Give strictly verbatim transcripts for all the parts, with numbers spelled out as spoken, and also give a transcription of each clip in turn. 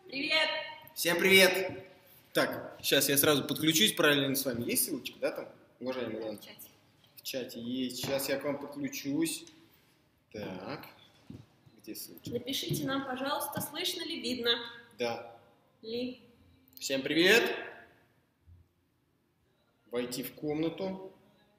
Привет! Всем привет! Так, сейчас я сразу подключусь параллельно с вами. Есть ссылочка, да, там, уважаемый Лен? В чате. В чате есть. Сейчас я к вам подключусь. Так, где ссылочка? Напишите нам, пожалуйста, слышно ли, видно Да. ли. Всем привет! Войти в комнату.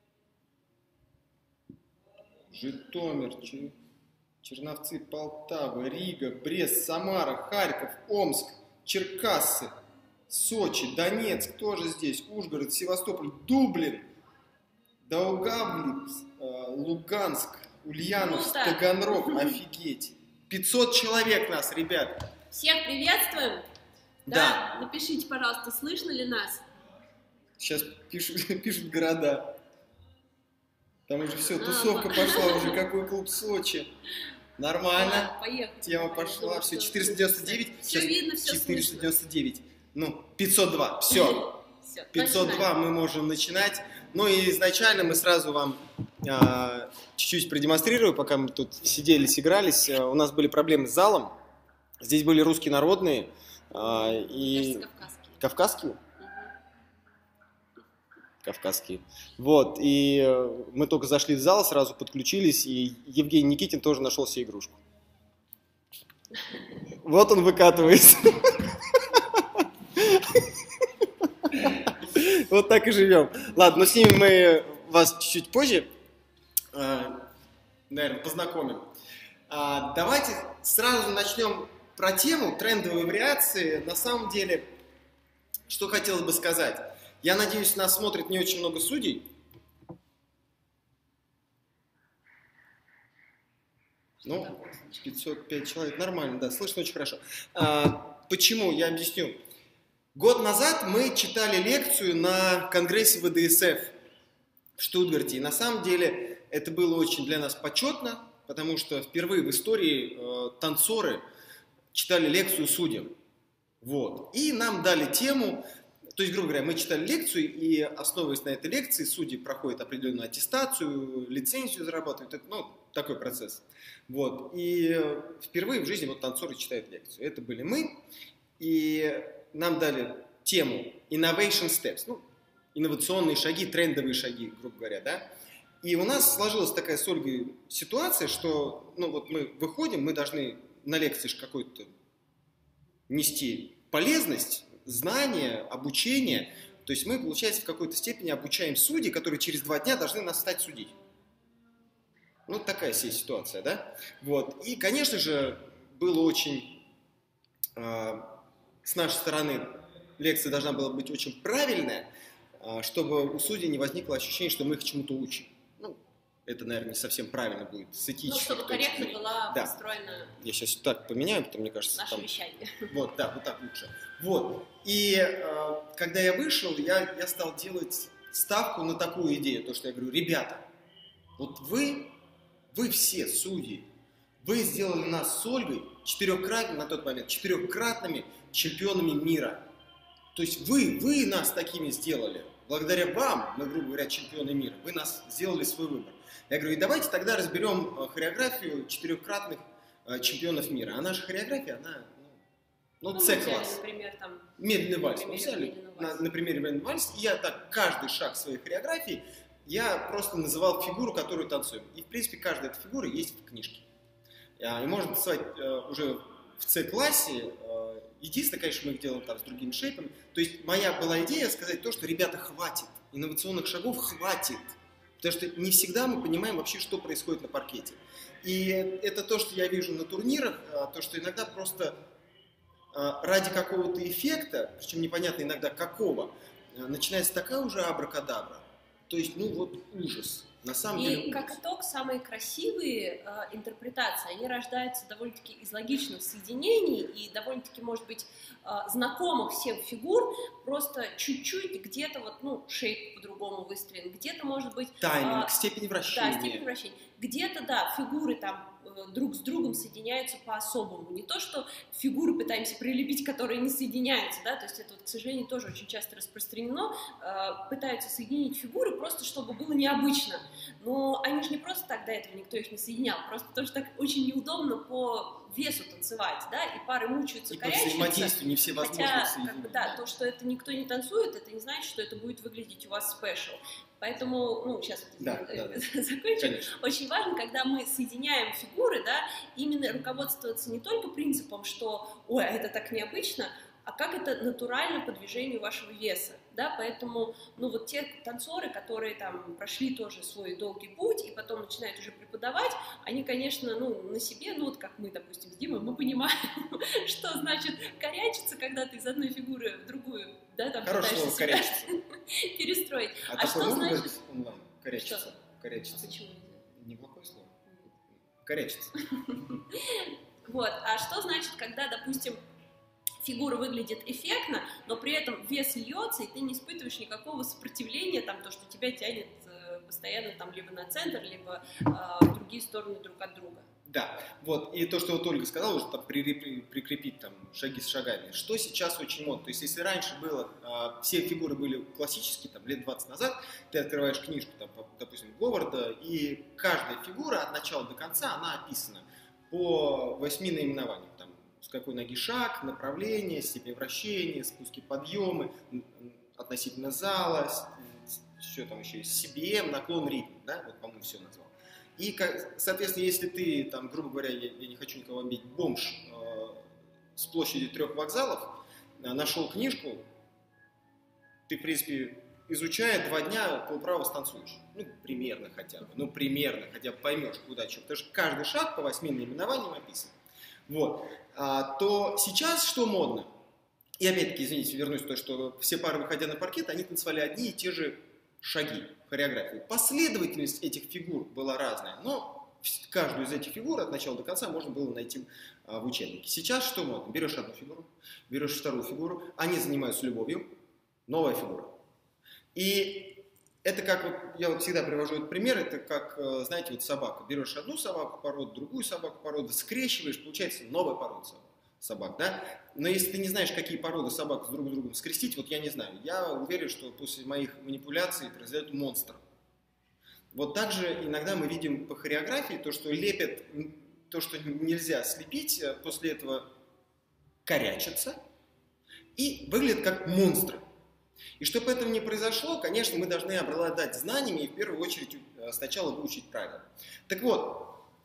Житомир, Чер... Черновцы, Полтава, Рига, Брест, Самара, Харьков, Омск, Черкассы, Сочи, Донецк тоже здесь, Ужгород, Севастополь, Дублин, Даугавлик, Луганск, Ульяновск, Круто. Таганрог, офигеть. пятьсот человек нас, ребят. Всех приветствуем. Да. Да. Напишите, пожалуйста, слышно ли нас. Сейчас пишут, пишут города. Там уже все, А, тусовка по- пошла уже, какой клуб Сочи. Нормально. Да, поехали. Тема пошла. Все, четыреста девяносто девять. Все видно, все четыреста слышно. девяносто девять. Ну, пятьсот два. Все. Все, пятьсот два мы можем начинать. Ну и изначально мы сразу вам а, чуть-чуть продемонстрирую, пока мы тут сидели, сыгрались. А, у нас были проблемы с залом. Здесь были русские народные а, и Кажется, кавказские. кавказские. Кавказские. Вот, и э, мы только зашли в зал, сразу подключились, и Евгений Никитин тоже нашел себе игрушку. Вот он выкатывается. Вот так и живем. Ладно, но с ними мы вас чуть-чуть позже, наверное, познакомим. Давайте сразу начнем про тему трендовые вариации. На самом деле, что хотелось бы сказать. Я надеюсь, нас смотрит не очень много судей. Ну, пятьсот пять человек, нормально, да, слышно очень хорошо. А, почему? Я объясню. Год назад мы читали лекцию на конгрессе вэ дэ эс эф в Штутгарте. И на самом деле это было очень для нас почетно, потому что впервые в истории э, танцоры читали лекцию судьям. Вот. И нам дали тему. То есть, грубо говоря, мы читали лекцию, и основываясь на этой лекции, судьи проходят определенную аттестацию, лицензию зарабатывают. Это, ну, такой процесс. Вот. И впервые в жизни вот танцоры читают лекцию. Это были мы. И нам дали тему Innovation Steps. Ну, инновационные шаги, трендовые шаги, грубо говоря, да. И у нас сложилась такая с Ольгой ситуация, что, ну, вот мы выходим, мы должны на лекции какой-то нести полезность, знания, обучение. То есть мы, получается, в какой-то степени обучаем судей, которые через два дня должны нас стать судить. Ну, такая себе ситуация, да? Вот. И, конечно же, было очень... Э, с нашей стороны лекция должна была быть очень правильная, э, чтобы у судей не возникло ощущение, что мы их чему-то учим. Ну, это, наверное, не совсем правильно будет с этической Ну, чтобы точки корректно зрения. была Да. построена Я сейчас так поменяю, потому мне кажется, наше там... вещание. Вот, да, вот так лучше. Вот. И э, когда я вышел, я, я стал делать ставку на такую идею, то, что я говорю, ребята, вот вы, вы все судьи, вы сделали нас с Ольгой четырехкратными, на тот момент, четырехкратными чемпионами мира. То есть вы, вы нас такими сделали. Благодаря вам, мы, грубо говоря, чемпионы мира, вы нас сделали свой выбор. Я говорю, и давайте тогда разберем хореографию четырехкратных чемпионов мира. А наша хореография, она, ну, Ну, С-класс. Например, там... Медленный вальс. Мы Например, взяли медленный на, вальс. на примере медленный вальс. И я так каждый шаг своей хореографии, я просто называл фигуру, которую танцуем. И, в принципе, каждая эта фигура есть в книжке. И можно танцевать э, уже в С-классе. Э, единственное, конечно, мы их делаем там с другими шейпами. То есть моя была идея сказать то, что, ребята, хватит. Инновационных шагов хватит. Потому что не всегда мы понимаем вообще, что происходит на паркете. И это то, что я вижу на турнирах, то, что иногда просто ради какого-то эффекта, причем непонятно иногда какого, начинается такая уже абракадабра. То есть, ну вот ужас. На самом деле И ужас. как итог, самые красивые э, интерпретации, они рождаются довольно-таки из логичных соединений и довольно-таки, может быть, э, знакомых всем фигур, просто чуть-чуть где-то вот, ну, шейп по-другому выстроен, где-то, может быть... Тайминг, э, степень вращения. Да, степень вращения. Где-то, да, фигуры там друг с другом соединяются по-особому. Не то, что фигуры пытаемся прилепить, которые не соединяются, да, то есть это, вот, к сожалению, тоже очень часто распространено, пытаются соединить фигуры просто, чтобы было необычно. Но они же не просто так до этого никто их не соединял, просто потому что так очень неудобно по весу танцевать, да, и пары мучаются, и корячатся. И по взаимодействию не все возможности Хотя, соединить. как бы, да, то, что это никто не танцует, это не значит, что это будет выглядеть у вас спешл. Поэтому, ну, сейчас вот да, да, да. закончим. Конечно. Очень важно, когда мы соединяем фигуры, да, именно руководствоваться не только принципом, что, ой, это так необычно, а как это натурально по движению вашего веса, да, поэтому, ну, вот те танцоры, которые там прошли тоже свой долгий путь и потом начинают уже преподавать, они, конечно, ну, на себе, ну, вот как мы, допустим, с Димой, мы понимаем, что значит корячиться, когда ты из одной фигуры в другую, да, там пытаешься себя перестроить. А, а что значит онлайн? Корячиться. Корячиться. Почему нельзя? Неплохое слово. Корячиться. Вот, а что значит, когда, допустим, фигура выглядит эффектно, но при этом вес льется, и ты не испытываешь никакого сопротивления, там, то, что тебя тянет э, постоянно там, либо на центр, либо э, в другие стороны друг от друга. Да, вот, и то, что вот Ольга сказала, уже там прикрепить там шаги с шагами, что сейчас очень модно, то есть если раньше было, э, все фигуры были классические, там, лет двадцать назад, ты открываешь книжку, там, допустим, Говарда, и каждая фигура от начала до конца, она описана по восьми наименованиям, там, с какой ноги шаг, направление, степень вращения, спуски, подъемы, относительно зала, что там еще есть, си би эм, наклон, ритм, да, вот, по-моему, все назвал. И, соответственно, если ты, там, грубо говоря, я, я не хочу никого обидеть, бомж э, с площади трех вокзалов, э, нашел книжку, ты, в принципе, изучая два дня, полправо станцуешь. Ну, примерно хотя бы, ну, примерно, хотя бы поймешь, куда что. Потому что каждый шаг по восьми наименованиям описан. Вот. А, то сейчас что модно? И опять-таки, извините, вернусь к тому, что все пары, выходя на паркет, они танцевали одни и те же шаги, хореографии. Последовательность этих фигур была разная, но каждую из этих фигур от начала до конца можно было найти а, в учебнике. Сейчас что модно? Берешь одну фигуру, берешь вторую фигуру, они занимаются любовью, новая фигура. И это как, вот, я вот всегда привожу этот пример, это как, знаете, вот собака. Берешь одну собаку породу, другую собаку породу, скрещиваешь, получается новая порода собак, да? Но если ты не знаешь, какие породы собак с друг с другом скрестить, вот я не знаю. Я уверен, что после моих манипуляций произойдет монстр. Вот так же иногда мы видим по хореографии то, что лепят, то, что нельзя слепить, после этого корячатся и выглядят как монстры. И чтобы этого не произошло, конечно, мы должны обладать знаниями и в первую очередь сначала выучить правила. Так вот,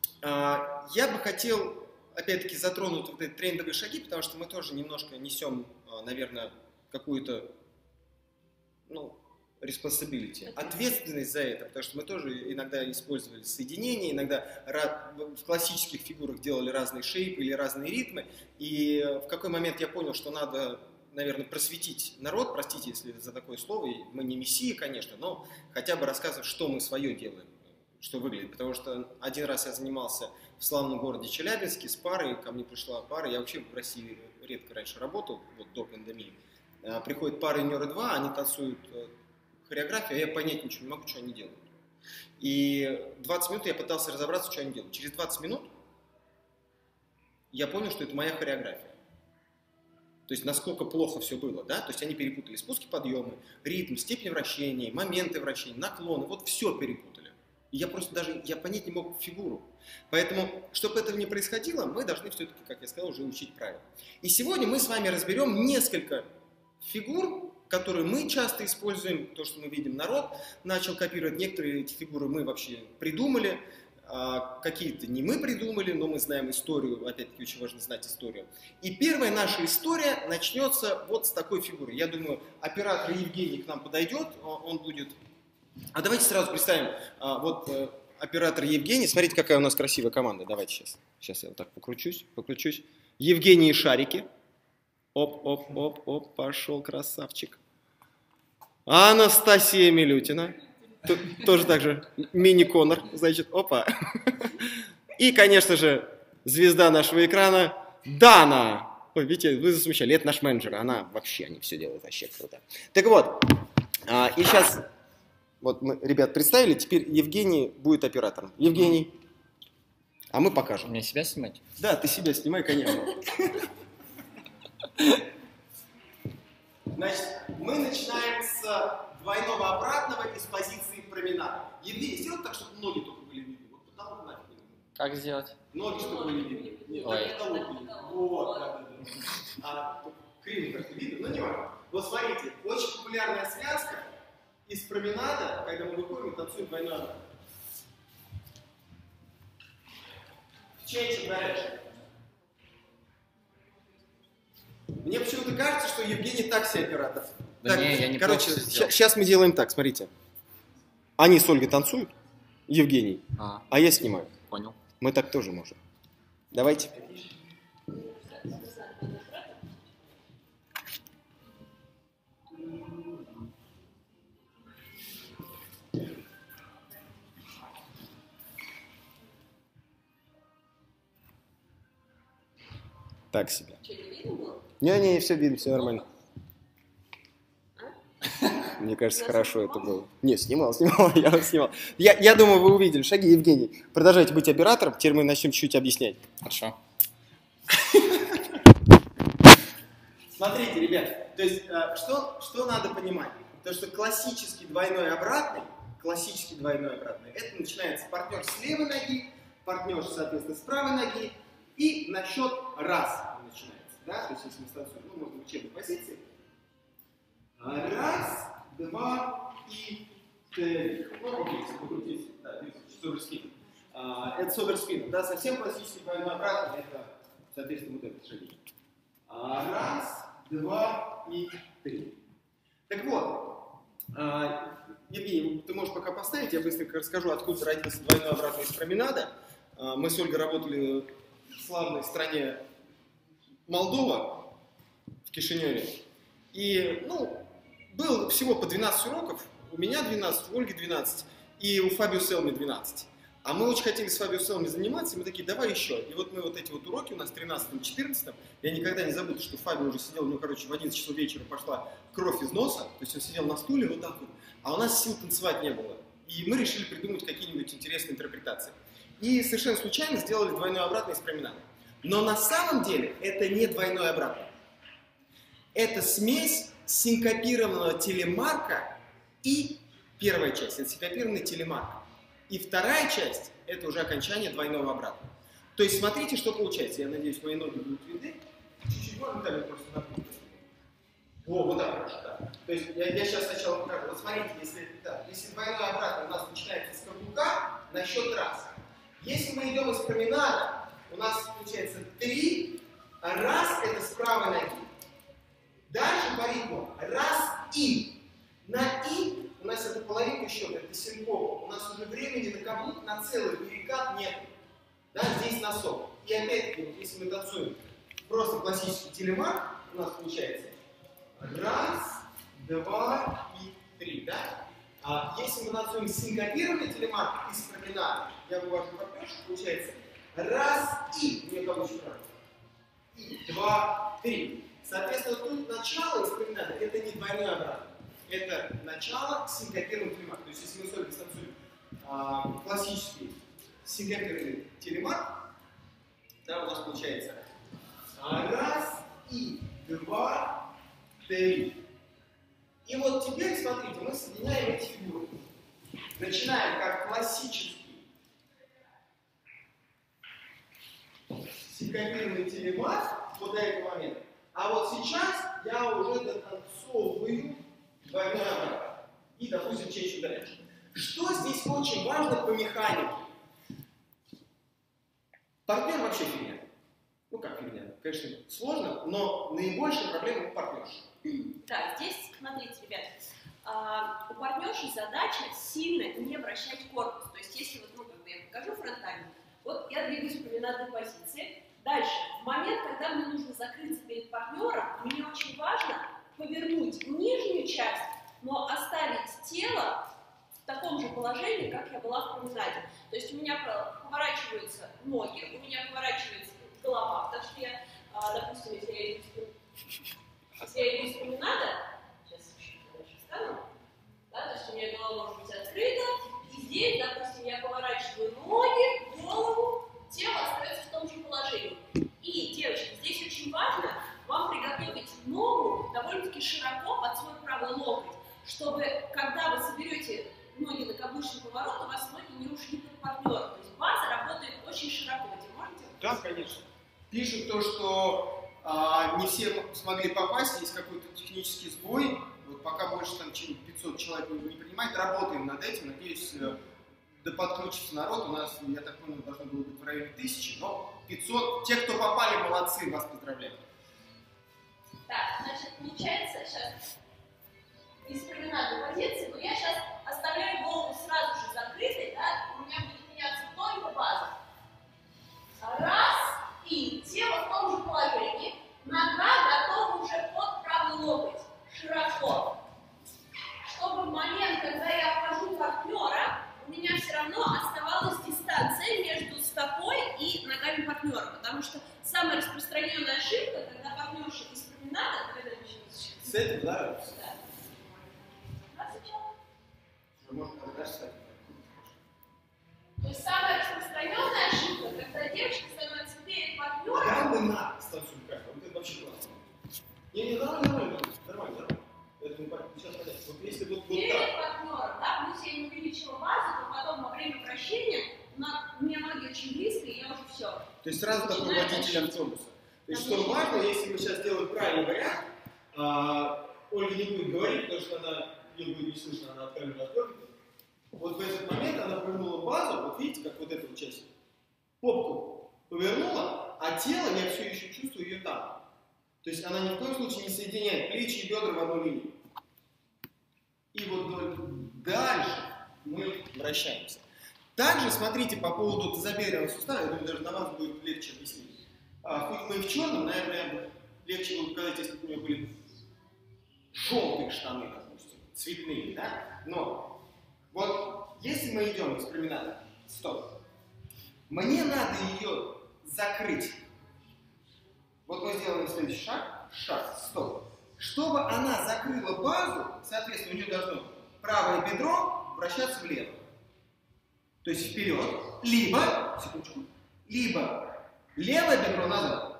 я бы хотел опять-таки затронуть вот эти трендовые шаги, потому что мы тоже немножко несем, наверное, какую-то, ну, responsibility, ответственность за это, потому что мы тоже иногда использовали соединения, иногда в классических фигурах делали разные шейпы или разные ритмы, и в какой момент я понял, что надо, наверное, просветить народ, простите, если за такое слово, мы не мессии, конечно, но хотя бы рассказывать, что мы свое делаем, что выглядит, потому что один раз я занимался в славном городе Челябинске с парой, ко мне пришла пара, я вообще в России редко раньше работал, вот до пандемии, приходят пары Нёры два, они танцуют хореографию, а я понять ничего не могу, что они делают. И двадцать минут я пытался разобраться, что они делают. Через двадцать минут я понял, что это моя хореография. То есть, насколько плохо все было, да? То есть, они перепутали спуски, подъемы, ритм, степень вращения, моменты вращения, наклоны, вот все перепутали. И я просто даже, я понять не мог фигуру. Поэтому, чтобы этого не происходило, мы должны все-таки, как я сказал, уже учить правила. И сегодня мы с вами разберем несколько фигур, которые мы часто используем, то, что мы видим, народ начал копировать, некоторые эти фигуры мы вообще придумали, какие-то не мы придумали, но мы знаем историю, опять-таки очень важно знать историю. И первая наша история начнется вот с такой фигуры. Я думаю, оператор Евгений к нам подойдет, он будет... А давайте сразу представим, вот оператор Евгений, смотрите, какая у нас красивая команда, давайте сейчас, сейчас я вот так покручусь, покручусь. Евгений и шарики. Оп-оп-оп-оп, пошел красавчик. Анастасия Милютина. Тут тоже так же мини-конор, значит, опа. И, конечно же, звезда нашего экрана Дана. Ой, видите, вы засмущали, это наш менеджер, она вообще, они все делают вообще круто. Так вот, и сейчас, вот мы, ребят, представили, теперь Евгений будет оператором. Евгений, А мы покажем. Мне себя снимать? Да, ты себя снимай, конечно. Значит, мы начинаем с двойного обратного из позиции променада. Евгений, сделай так, чтобы ноги только были видны. Вот потолок нафиг не видно. Как сделать? Ноги, чтобы были видны. Нет, Ой. так потолок видно. Вот, да, да, да. А криво как-то видно, но не важно. Вот смотрите, очень популярная связка из променада, когда мы выходим и танцуем двойной обратный. Change direction. Мне почему-то кажется, что Евгений такси оператор. Да Так, не, я не короче, просто сделал. сейчас мы делаем так, смотрите. Они с Ольгой танцуют, Евгений, А, а я снимаю. понял. Мы так тоже можем. Давайте. Так себе. Что, не видно было? Не-не, все видно, все нормально. А? Мне кажется, Я хорошо снимал? это было. Не, снимал, снимал, я вас снимал. Я, я думаю, вы увидели шаги. Евгений, продолжайте быть оператором, теперь мы начнем чуть-чуть объяснять. Хорошо. Смотрите, ребят, то есть э, что, что надо понимать? То, что классический двойной обратный, классический двойной обратный, это начинается партнер с левой ноги, партнер, соответственно, с правой ноги, и на счет раз он начинается. Да? То есть если мы станцуем, ну, можно в учебной позиции. Раз, два и три. Ну, окей, если покрутить, да, видите, соберспин. А, это соберспин, да, совсем классический двойной обратный, это, соответственно, вот этот шаги. А, раз, два и три. Так вот, а, Евгений, ты можешь пока поставить, я быстренько расскажу, откуда родился двойной обратный из променада. А, мы с Ольгой работали в славной стране Молдова, в Кишиневе. И, ну, было всего по двенадцать уроков, у меня двенадцать, у Ольги двенадцать, и у Фабио Селми двенадцать. А мы очень хотели с Фабио Селми заниматься, и мы такие, давай еще. И вот мы вот эти вот уроки у нас тринадцатом-четырнадцатом, я никогда не забуду, что Фабио уже сидел, ну, короче, в одиннадцать часов вечера пошла кровь из носа, то есть он сидел на стуле вот так вот, а у нас сил танцевать не было. И мы решили придумать какие-нибудь интересные интерпретации. И совершенно случайно сделали двойной обратный из променада. Но на самом деле это не двойной обратный. Это смесь синкопированного телемарка и первая часть, это синкопированный телемарк. И вторая часть, это уже окончание двойного обратного. То есть смотрите, что получается. Я надеюсь, мои ноги будут видны. Чуть-чуть можно там просто напрямую. О, вот так хорошо, да. То есть я, я сейчас сначала покажу. Вот смотрите, если, да, если двойной обратный у нас начинается с каблука на счет раз. Если мы идем из променада, у нас получается три, а раз это с правой ноги. Дальше по ритму раз и. На и у нас это половинка счета, это синкопа. У нас уже времени на каблук, на целый перекат нет. Да, здесь носок. И опять-таки, вот, если мы танцуем просто классический телемарк, у нас получается раз, два и три. Да? А если мы танцуем синкопированный телемарк из променада, я вывожу партнершу, получается раз и. У нее получится раз. И, два, три. Соответственно, тут начало из променада это не двойной обратный. Это начало синкопированного телемарка. То есть, если мы с Ольгой танцуем а, классический синкопированный телемарк, да, у нас получается раз и два, три. И вот теперь, смотрите, мы соединяем эти фигуры. Начинаем как классический синкопированный телемарк вот до этого момента. А вот сейчас я уже дотанцовываю двойной обратный. И, допустим, change direction. Что здесь очень важно по механике? Партнер вообще фигня. Ну как фигня? Конечно, сложно, но наибольшая проблема у партнерши. Да, здесь, смотрите, ребят, а, у партнерши задача сильно не вращать корпус. То есть, если вот, ну, как бы я покажу фронтально, вот я двигаюсь в променадной позиции. Дальше, в момент, когда мне нужно закрыться перед партнером, мне очень важно повернуть нижнюю часть, но оставить тело в таком же положении, как я была в променаде. То есть у меня поворачиваются ноги, у меня поворачивается голова, потому что я, допустим, если я иду если я иду из променада, сейчас чуть дальше встану, да, то есть у меня голова может быть открыта, и здесь, допустим, я поворачиваю ноги, голову, тело довольно-таки широко под свой правый локоть, чтобы, когда вы соберете ноги на каблучный поворот, у вас ноги не ушли под партнера. То есть база работает очень широко. Вы можете? Да, конечно. Пишут то, что а, не все смогли попасть, есть какой-то технический сбой. Вот пока больше там, чем пятьсот человек не принимает, работаем над этим. Надеюсь, да подключится народ. У нас, я так понял, должно было быть в районе тысячи, но пятьсот. Те, кто попали, молодцы, вас поздравляю. Так, значит, получается, сейчас из променадной позиции, но я сейчас оставляю голову сразу же закрытой, да, у меня будет меняться только база. Раз, и тело в том же положении, нога готова уже под правый локоть, широко. Чтобы в момент, когда я обхожу партнера, у меня все равно оставалась дистанция между стопой и ногами партнера, потому что самая распространенная ошибка, когда партнерша из променада, когда начнется. С этим, да? Да. Можно подождать. То есть самая распространенная ошибка, когда девочка становится перед партнером. Да, мы на станцию как? Вот это вообще классно. Не, не, нормально, нормально, нормально, нормально. Это мы сейчас понятно. Вот если вот, вот перед так. партнером, да, плюс я не увеличила базу, то потом во время вращения на, у меня ноги очень близко, и я уже все. То есть сразу такой водитель автобуса. То есть что важно, если мы сейчас делаем правильный вариант, а, Ольга не будет говорить, потому что она, ее будет не слышно, она откровенно откроет. Вот в этот момент она повернула базу, вот видите, как вот эта вот часть, попку повернула, а тело я все еще чувствую ее там. То есть она ни в коем случае не соединяет плечи и бедра в одну линию. И вот дальше мы вращаемся. Также смотрите по поводу тазобедренного сустава, я думаю, даже на вас будет легче объяснить. А, хоть мы в черном, наверное, легче было показать, если бы у меня были желтые штаны, допустим, цветные, да? Но вот если мы идем из променада, стоп, мне надо ее закрыть. Вот мы сделаем следующий шаг, шаг, стоп. Чтобы она закрыла базу, соответственно, у нее должно правое бедро вращаться влево. То есть вперед, либо, секундочку, либо левое бедро назад.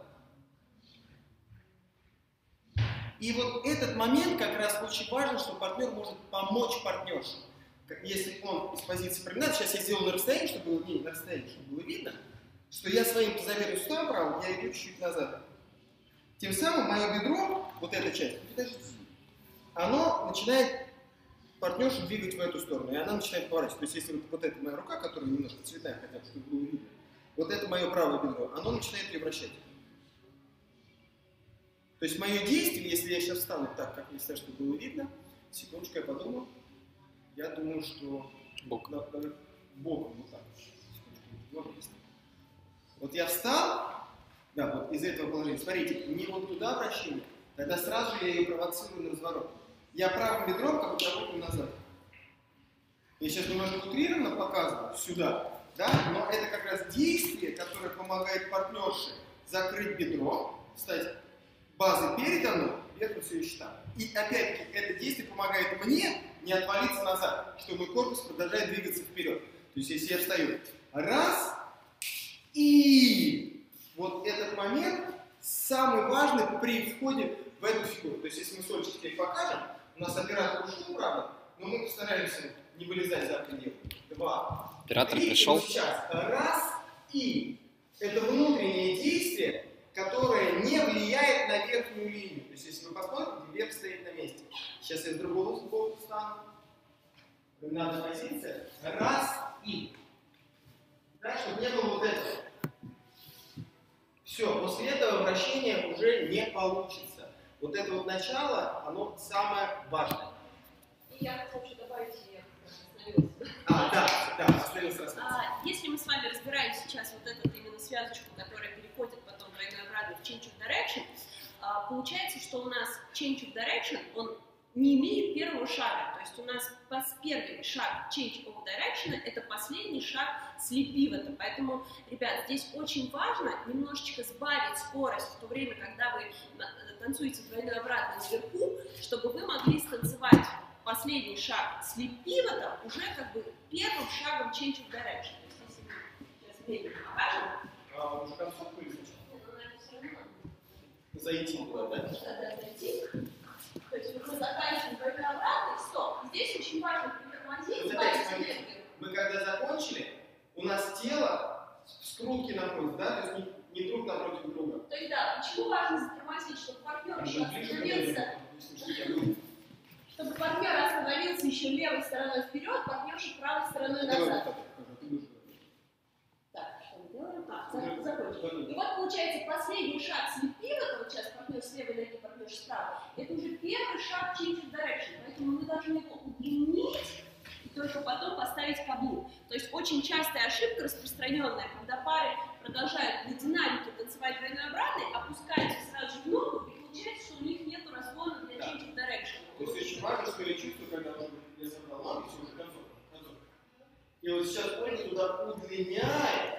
И вот этот момент как раз очень важен, что партнер может помочь партнерше. Если он из позиции променада, сейчас я сделаю на расстоянии, чтобы было, не, на расстоянии, чтобы было видно, что я своим тазобедренным суставом правым, я иду чуть-чуть назад. Тем самым мое бедро, вот эта часть, оно начинает партнершу двигать в эту сторону, и она начинает поворачивать. То есть если вот, вот эта моя рука, которая немножко цветная, хотя бы, чтобы было видно, вот это мое правое бедро, оно начинает ее вращать. То есть мое действие, если я сейчас встану так, как мне сказать, чтобы было видно, секундочку, я подумаю, я думаю, что Бок. Да, да, боком, вот так. Вот, вот я встал, да, вот из этого положения. Смотрите, не вот туда вращение, тогда сразу же я ее провоцирую на разворот. Я правым бедром как бы работаю назад. Я сейчас немножко утрированно показываю сюда, да, но это как раз действие, которое помогает партнерше закрыть бедро, встать базой передо мной, верхом все еще там. И опять-таки это действие помогает мне не отвалиться назад, что мой корпус продолжает двигаться вперед. То есть если я встаю раз, и вот этот момент самый важный при входе в эту фигуру. То есть если мы с Олечкой теперь покажем, у нас оператор ушел, правда, но мы постараемся не вылезать за пределы. Два. Оператор Три. пришел. Сейчас раз, и это внутреннее действие, которое не влияет на верхнюю линию. То есть если вы посмотрите, вверх стоит на месте. Сейчас я с другого боку встану. Надо позиция. Раз, и. Да, чтобы не было вот этого. Все, после этого вращения уже не получится. Вот это вот начало, оно самое важное. И я хотела еще добавить, я остановилась. А, да, да, остановился раз. А, если мы с вами разбираем сейчас вот эту именно связочку, которая переходит потом двойной обратно в change of direction, а, получается, что у нас change of direction, он не имеет первого шага. То есть у нас первый шаг change of direction — это последний шаг слип пивота. Поэтому, ребят, здесь очень важно немножечко сбавить скорость в то время, когда вы танцуете двойной обратно наверху, чтобы вы могли станцевать последний шаг слип пивота уже как бы первым шагом change of direction. То есть если мы сейчас медленно покажем. А уже концовку или сначала? Это, наверное, все равно. Зайти туда, да? Да, зайти. хотите, чтобы партнер еще остановился, чтобы партнер остановился еще левой стороной вперед, партнерша правой стороной назад. Так, что мы делаем? А, закончим. И вот получается последний шаг слепива, вот сейчас партнер с левой ноги, партнер справа, это уже первый шаг change of direction, поэтому мы должны его удлинить и только потом поставить каблук. То есть очень частая ошибка распространенная, когда пары продолжают на динамике танцевать двойной обратный, опускаются сразу же в ногу, и получается, что у них нет разгона для change of direction. То есть очень важно, что я чувствую, когда я собрал ноги, все уже концов. И вот сейчас он туда удлиняет,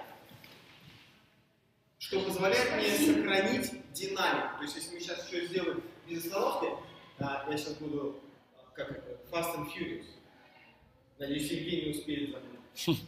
что позволяет мне сохранить динамику. То есть если мы сейчас еще сделаем без остановки, а, я сейчас буду, как это, fast and furious. Надеюсь, Евгений успеет забыть.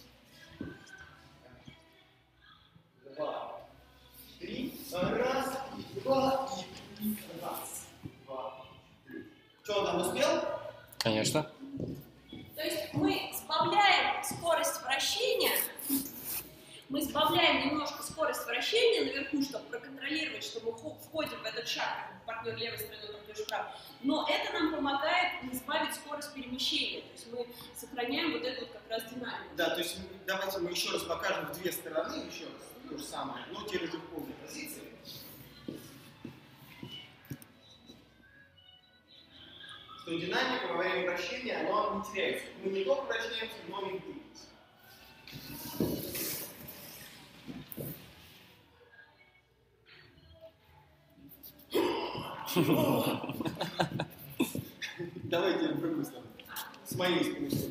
Два, три, раз, два, и раз, два, три. Что, он там успел? Конечно. То есть мы сбавляем скорость вращения, мы сбавляем немножко скорость вращения наверху, чтобы проконтролировать, что мы входим в этот шаг, партнер левой стороной, партнер правой. Но это нам помогает не сбавить скорость перемещения. То есть мы сохраняем вот эту вот как раз динамику. Да, то есть давайте мы еще раз покажем в две стороны, еще раз то же самое, но теперь уже в полной позиции. Что динамика во время вращения, она не теряется. Мы не только вращаемся, но и двигаемся. Давайте в другую сторону. С моей стороны.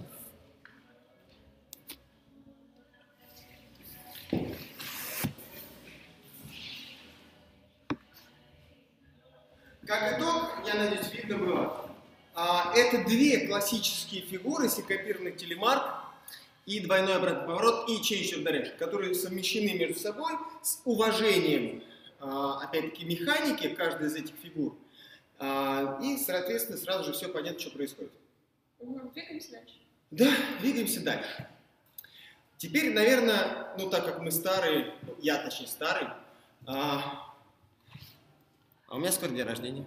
Как итог, я надеюсь, видно было. А, это две классические фигуры, синкопированный телемарк и двойной обратный поворот, и change of direction, которые совмещены между собой с уважением, а, опять-таки, механики каждой из этих фигур. А, и, соответственно, сразу же все понятно, что происходит. Двигаемся дальше. Да, двигаемся дальше. Теперь, наверное, ну так как мы старые, я точнее старый, а, а у меня скоро день рождения.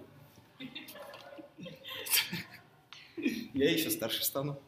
Я еще старше стану.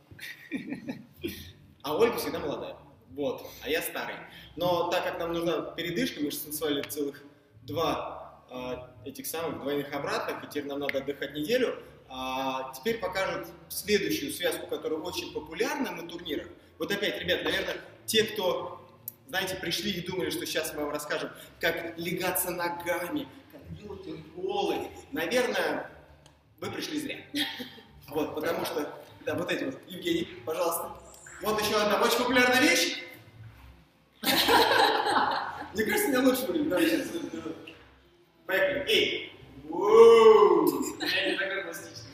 А Ольга всегда молодая. Вот, а я старый. Но так как нам нужна передышка, мы же станцевали целых два а, этих самых двойных обратных, и теперь нам надо отдыхать неделю. А, теперь покажут следующую связку, которая очень популярна на турнирах. Вот опять, ребят, наверное, те, кто, знаете, пришли и думали, что сейчас мы вам расскажем, как легаться ногами, как делать роллы, наверное, вы пришли зря. Вот, потому что, да, вот эти вот, Евгений, пожалуйста. Вот еще одна очень популярная вещь. Мне кажется, меня лучше будет. Давай сейчас. Поехали. Эй! Воу! Я не такой пластичный.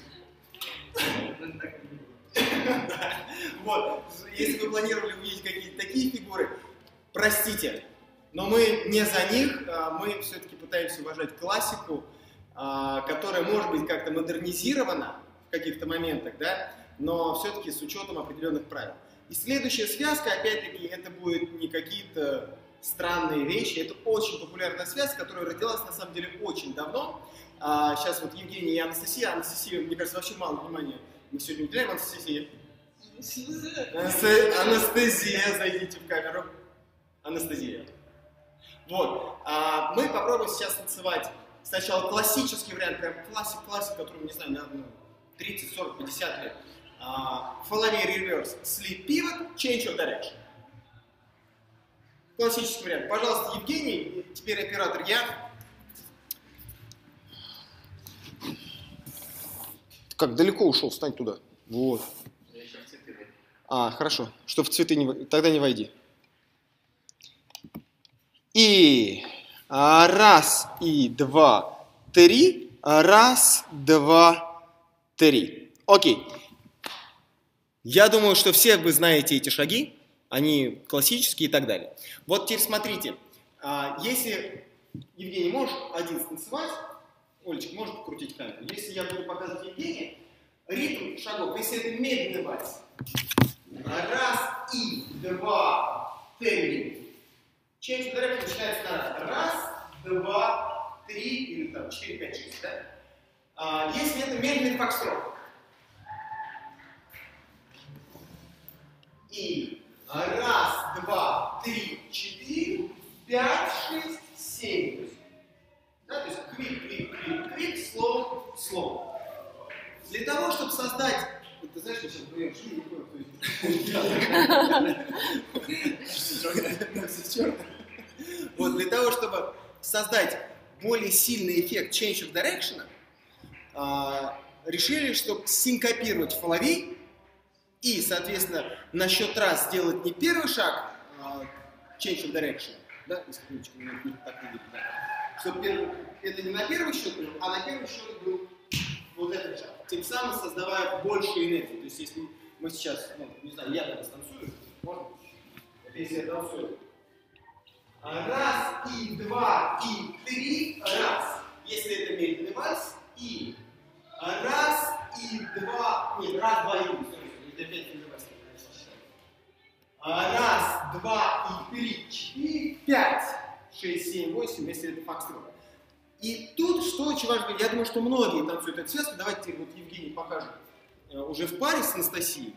Вот, если вы планировали увидеть какие-то такие фигуры, простите, но мы не за них, мы все-таки пытаемся уважать классику, которая может быть как-то модернизирована в каких-то моментах, да, но все-таки с учетом определенных правил. И следующая связка, опять-таки, это будут не какие-то странные вещи, это очень популярная связка, которая родилась на самом деле очень давно. А, сейчас вот Евгений и Анастасия, Анастасия, мне кажется, вообще мало внимания мы сегодня уделяем. Анастасия. Анастасия, зайдите в камеру. Анастасия. Вот, а, мы попробуем сейчас танцевать сначала классический вариант, прям классик-классик, который, не знаю, наверное, тридцать, сорок, пятьдесят лет. Follow me reverse, slip pivot, change of direction. Классический вариант. Пожалуйста, Евгений, теперь оператор я. Как далеко ушел, встань туда. Вот. Я еще в цветы войду. А, хорошо. Что в цветы не... Тогда не войди. И раз, и два, три. Раз, два, три. Окей. Я думаю, что все вы знаете эти шаги. Они классические и так далее. Вот теперь смотрите. Если, Евгений, можешь один станцевать, Олечка, можешь покрутить камеру. Если я буду показывать Евгению, ритм шагов, если это медленный вальс. Раз, и, два, три. Change of direction начинается на раз. Раз, два, три или там четыре, пять, шесть, да? А, есть метод медленный фокстрот. И раз, два, три, четыре, пять, шесть, семь. Да, то есть квик, квик, квик, квик, slow, slow. Для того, чтобы создать... Ты знаешь, я сейчас говорю, что не понял, вот для того, чтобы создать более сильный эффект change of direction, решили, что синкопировать фоловей и, соответственно, на счет раз сделать не первый шаг change of direction, да, если ключик так не видно, да, чтобы первый, это не на первый счет был, а на первый счет был вот этот шаг, тем самым создавая большую энергию. То есть, если мы сейчас, ну, не знаю, я тогда станцую, можно? Вот если я танцую. Раз, и два, и три, раз. Если это медленный вальс, и раз, и два, нет, раз, два, и три, это опять медленный вальс. Раз, два, и три, четыре, пять, шесть, семь, восемь, если это фокстрот. И тут, что очень важно, я думаю, что многие танцуют эту связку. Давайте вот Евгений покажет уже в паре с Анастасией.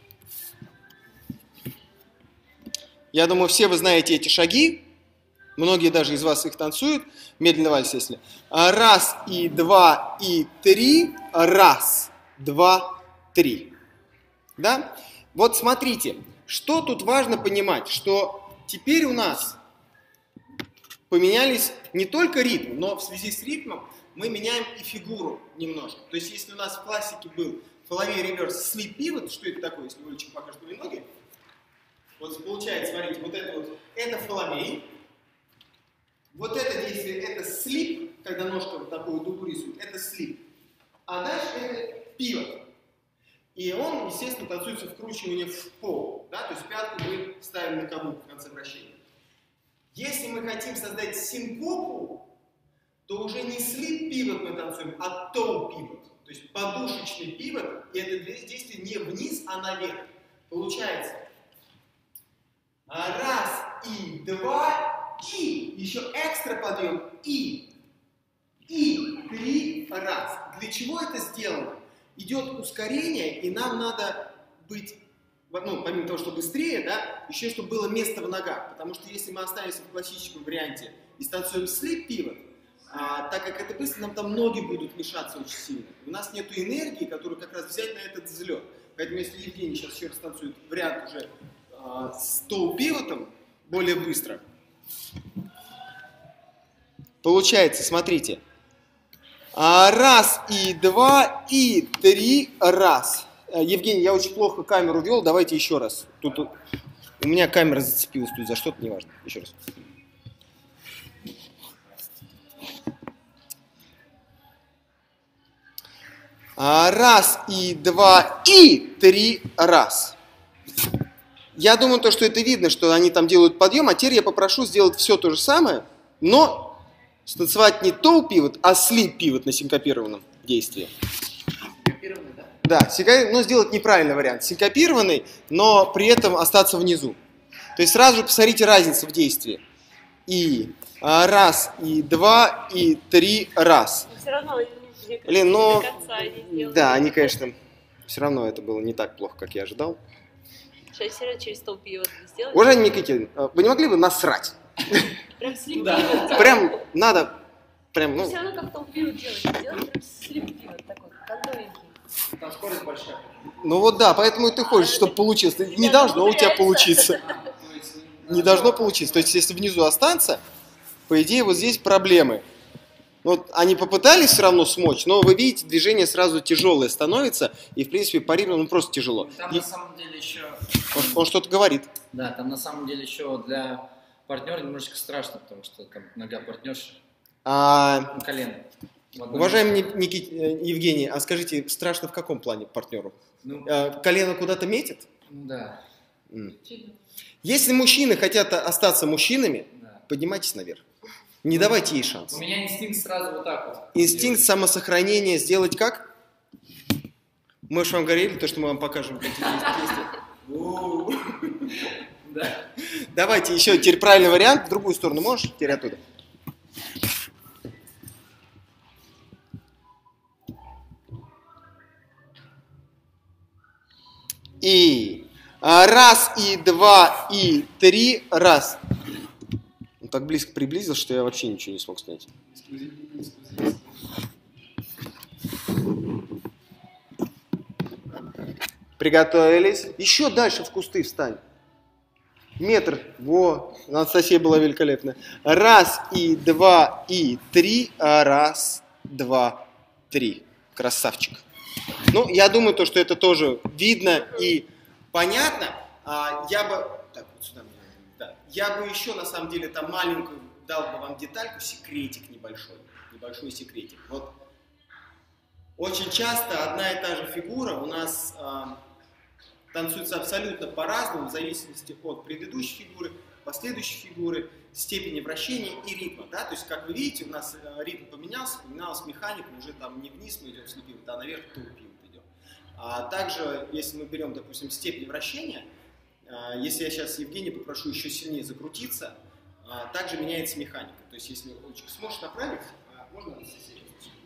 Я думаю, все вы знаете эти шаги. Многие даже из вас их танцуют. Медленно вальс, если. Раз, и два, и три. Раз, два, три. Да? Вот смотрите, что тут важно понимать, что теперь у нас поменялись не только ритм, но в связи с ритмом мы меняем и фигуру немножко. То есть, если у нас в классике был фоловей реверс слип пивот, что это такое, если Олечка покажет мои ноги? Вот получается, смотрите, вот это вот, это фоловей. Вот это действие, это слип, когда ножка вот такую дугу рисует, это слип. А дальше это пивот. И он, естественно, танцуется вкручивание в пол. Да? То есть пятку мы ставим на каблук в конце вращения. Если мы хотим создать синкопу, то уже не слип-пивот мы танцуем, а тоу-пивот. То есть подушечный пивот, и это действие не вниз, а наверх. Получается раз, и два, и еще экстра подъем, и, и, три, раз. Для чего это сделано? Идет ускорение, и нам надо быть... Ну, помимо того, что быстрее, да, еще чтобы было место в ногах. Потому что если мы останемся в классическом варианте и станцуем слип-пивот, а, так как это быстро, нам там ноги будут мешаться очень сильно. У нас нет энергии, которую как раз взять на этот взлет. Поэтому если Евгений сейчас еще раз танцует вариант уже а, с тоу-пивотом, более быстро, получается, смотрите, а, раз, и два, и три, раз. Евгений, я очень плохо камеру вел, давайте еще раз. Тут у меня камера зацепилась тут за что-то, неважно. Еще раз. Раз, и два, и три, раз. Я думаю, то, что это видно, что они там делают подъем, а теперь я попрошу сделать все то же самое, но станцевать не тоу-пивот, а слип-пивот на синкопированном действии. Да, но сделать неправильный вариант. Синкопированный, но при этом остаться внизу. То есть сразу же посмотрите разницу в действии. И раз, и два, и три, раз. Но все равно, Лен, но... до конца они да, они, конечно, все равно это было не так плохо, как я ожидал. Сейчас все равно через тоу-пивот сделать. Уважаемый Никитин, вы не могли бы насрать? Прям слип-пивот. Прям надо, прям, ну... Все равно как тоу-пивот делать. Делать прям слип-пивот такой, как новенький. Там скорость большая. Ну вот да, поэтому и ты хочешь, чтобы получилось. Не должно у тебя получиться. Не должно получиться. То есть, если внизу останется, по идее, вот здесь проблемы. Вот они попытались все равно смочь, но вы видите, движение сразу тяжелое становится, и, в принципе, по ритму ну, просто тяжело. Там и... на самом деле еще... Он, он что-то говорит. Да, там на самом деле еще для партнера немножечко страшно, потому что там нога партнерши, А... ну, колено. Уважаемый Никит... Евгений, а скажите, страшно в каком плане партнеру? Ну, а, колено куда-то метит? да. М. Если мужчины хотят остаться мужчинами, Да. поднимайтесь наверх. Не давайте ей шанс. У меня инстинкт сразу вот так вот. Инстинкт самосохранения сделать как? Мы же вам говорили, то, что мы вам покажем. Да. Давайте еще теперь правильный вариант. В другую сторону можешь? Теперь оттуда. И раз, и два, и три, раз. Он так близко приблизился, что я вообще ничего не смог снять. Приготовились. Еще дальше в кусты встань. Метр. Во, Анастасия была великолепна. Раз, и два, и три. Раз, два, три. Красавчик. Ну, я думаю, то, что это тоже видно и понятно. А, я бы... Так, вот сюда. Да. Я бы еще, на самом деле, там маленькую дал бы вам детальку, секретик небольшой. Небольшой секретик. Вот. Очень часто одна и та же фигура у нас... А, танцуется абсолютно по-разному, в зависимости от предыдущей фигуры, последующей фигуры, степени вращения и ритма. Да? То есть, как вы видите, у нас ритм поменялся, поменялась механика, уже там не вниз мы идем с пивот, а наверх тур пивот идем. А также, если мы берем, допустим, степень вращения, если я сейчас Евгения попрошу еще сильнее закрутиться, также меняется механика. То есть, если ручку сможешь направить, можно Анастасия?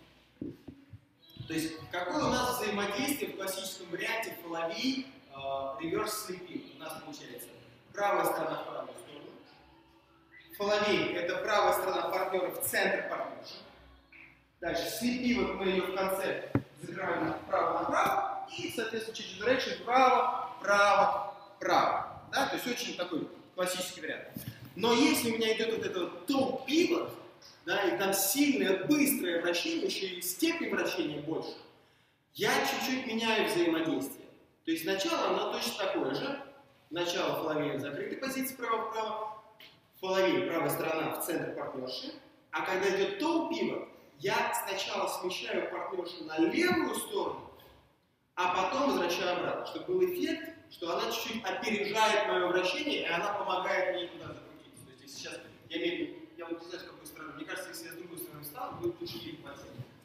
То есть, какое у нас взаимодействие в классическом варианте фоловей, реверс слепил. У нас получается правая сторона в правую сторону. Фоловей – это правая сторона партнера в центр партнерши. Дальше слепивок мы ее в конце закрываем вправо-направо. И, соответственно, через direction право, право, право. Да? То есть очень такой классический вариант. Но если у меня идет вот это вот toe pivot, да, и там сильное, быстрое вращение, еще и степень вращения больше, я чуть-чуть меняю взаимодействие. То есть сначала оно точно такое же. Начало фоловей в закрытой позиции право-право, фоловей правая сторона в центр партнерши. А когда идет toe pivot, я сначала смещаю партнершу на левую сторону, а потом возвращаю обратно, чтобы был эффект, что она чуть-чуть опережает мое вращение, и она помогает мне туда закрутиться. То есть если сейчас я имею, я вот не знаю, с какой стороны, мне кажется, если я с другой стороны встану, будет лучше видеть пациента.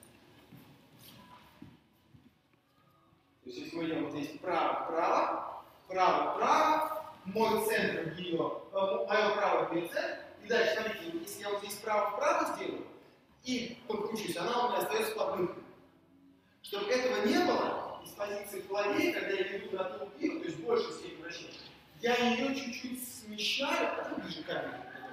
То есть, если мы идем вот здесь вправо-вправо, вправо-вправо, мой центр ее, мое право в ее центр, и дальше, смотрите, если я вот здесь вправо-вправо сделаю и подкручусь, она у меня остается под мышкой. Чтобы этого не было, из позиции фоловей, когда я веду на ту пиву, то есть больше степень вращения, я ее чуть-чуть смещаю, а там ближе камеру.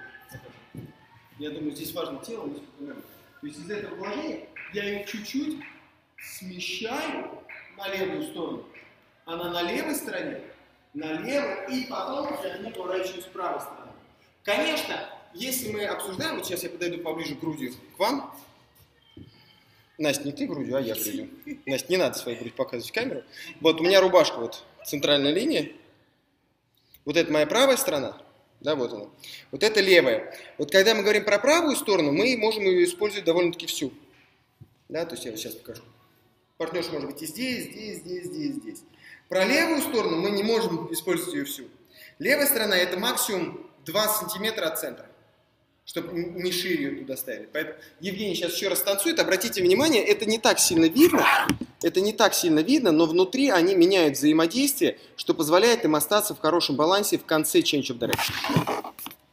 Я думаю, здесь важно тело, не сколько. То есть из этого положения я ее чуть-чуть смещаю на левую сторону. Она на левой стороне, налево, и потом я не поворачиваюсь с правой стороны. Конечно, если мы обсуждаем, вот сейчас я подойду поближе грудью к вам. Настя, не ты грудью, а я грудью. Настя, не надо свою грудь показывать в камеру. Вот у меня рубашка, вот центральная линия. Вот это моя правая сторона. Да, вот она. Вот это левая. Вот когда мы говорим про правую сторону, мы можем ее использовать довольно-таки всю. Да, то есть я вот сейчас покажу. Партнерша может быть и здесь, здесь, здесь, здесь, здесь. Про левую сторону мы не можем использовать ее всю. Левая сторона это максимум два сантиметра от центра, чтобы не шире ее туда ставили. Поэтому Евгений сейчас еще раз танцует. Обратите внимание, это не так сильно видно, это не так сильно видно, но внутри они меняют взаимодействие, что позволяет им остаться в хорошем балансе в конце change of direction.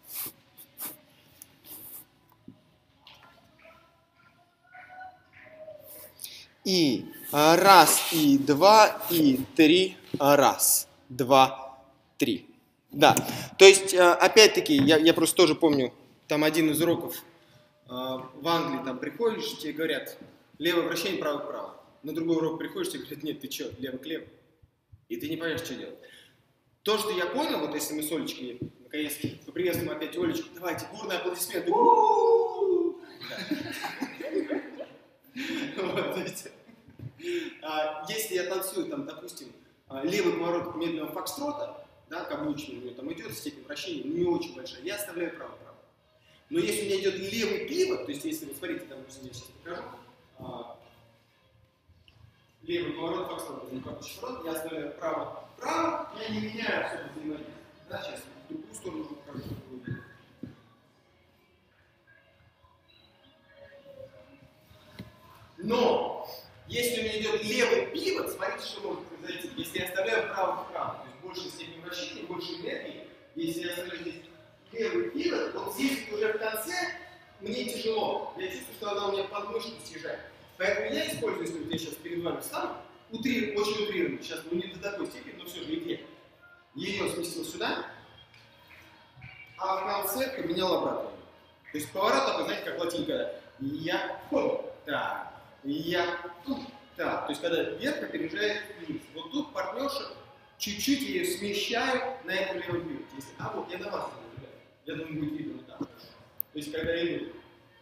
И раз, и два, и три, раз, два, три. Да, то есть, опять-таки, я, я просто тоже помню, там один из уроков в Англии, там приходишь, тебе говорят, левое вращение, правое к правому. На другой урок приходишь, тебе говорят, нет, ты что, лево к леву. И ты не понимаешь, что делать. То, что я понял, вот если мы с Олечкой, наконец-то, поприветствуем опять Олечку, давайте, бурные аплодисменты. Если я танцую, там, допустим, левый поворот медленного фокстрота, да, каблучный у него там идет, степень вращения не очень большая, я оставляю право-право. Но если у меня идет левый пивот, то есть если вы смотрите, там, допустим, я сейчас покажу, а, левый поворот фокстрота, каблучный поворот, я оставляю право-право, я не меняю особо взаимодействие. Да, сейчас в другую сторону уже покажу, как вы видите. Но если у меня идет левый пивот, смотрите, что может произойти. Если я оставляю право-право, то есть больше степень вращения, больше энергии, если я оставляю здесь левый пивот, вот здесь уже в конце мне тяжело. Я чувствую, что она у меня под мышку съезжает. Поэтому я использую, если вот я сейчас перед вами встану, утри, очень утрированно, сейчас, ну не до такой степени, но все же идея. Ее сместил сюда, а в конце поменял обратно. То есть поворот такой, знаете, как латинка. Я, хоп, так, я, так. То есть когда вверх опережает вниз. Вот тут партнерша чуть-чуть ее смещаю на эту левую бьют. Если... А вот, я на вас иду, ребят. Я думаю, будет видно вот так. То есть когда я иду.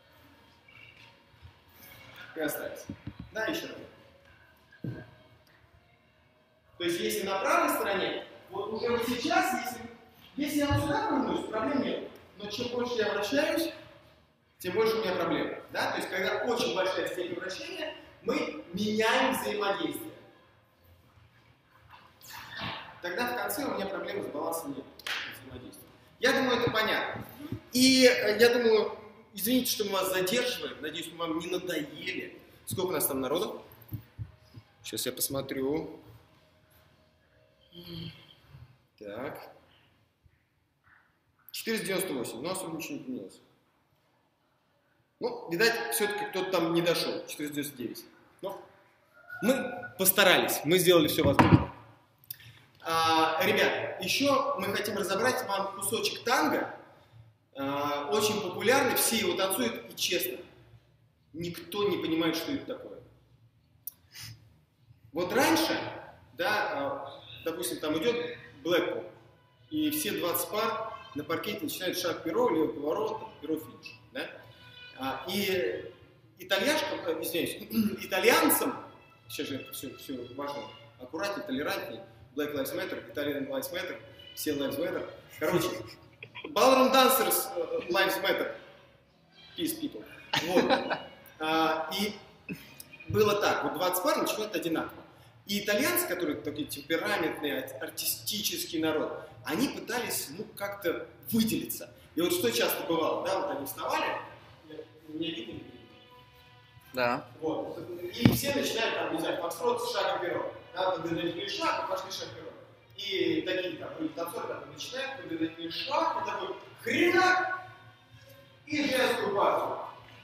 И остались. Да, еще раз. То есть если на правой стороне, вот уже вот сейчас, если, если я вот сюда повернусь, проблем нет. Но чем больше я вращаюсь, тем больше у меня проблем. Да? То есть когда очень большая степень вращения, мы меняем взаимодействие. Тогда в конце у меня проблемы с балансом нет взаимодействия. Я думаю, это понятно. И я думаю, извините, что мы вас задерживаем. Надеюсь, мы вам не надоели. Сколько у нас там народу? Сейчас я посмотрю. Так. четыреста девяносто восемь. У нас ничего не поменялось. Ну, видать, все-таки кто-то там не дошел. четыреста девяносто девять. Но мы постарались. Мы сделали все возможное. А, ребят, еще мы хотим разобрать вам кусочек танго. А, очень популярный. Все его танцуют. И честно, никто не понимает, что это такое. Вот раньше, да, допустим, там идет Блэкпул, и все двадцать пар на паркете начинают шаг перо, левый поворот, перо финиш. Да? А, и итальяшкам, извиняюсь, итальянцам, сейчас же это все, все важно, аккуратнее, толерантнее, Black Lives Matter, Italian Lives Matter, все Lives Matter. Короче, Ballroom Dancers Lives Matter, Peace People. Вот. А, и было так, вот двадцать пар начинают одинаково. И итальянцы, которые такие темпераментные, артистический народ, они пытались, ну, как-то выделиться. И вот что часто бывало, да, вот они вставали, меня видно? Да. Вот. И все начинают, там, не знаю, фокстрот с шага перо. Да, подготовили шаг, пошли шаг перо. И такие, там, были танцоры, там, начинают, подготовили шаг, и такой хренак, и женскую партию.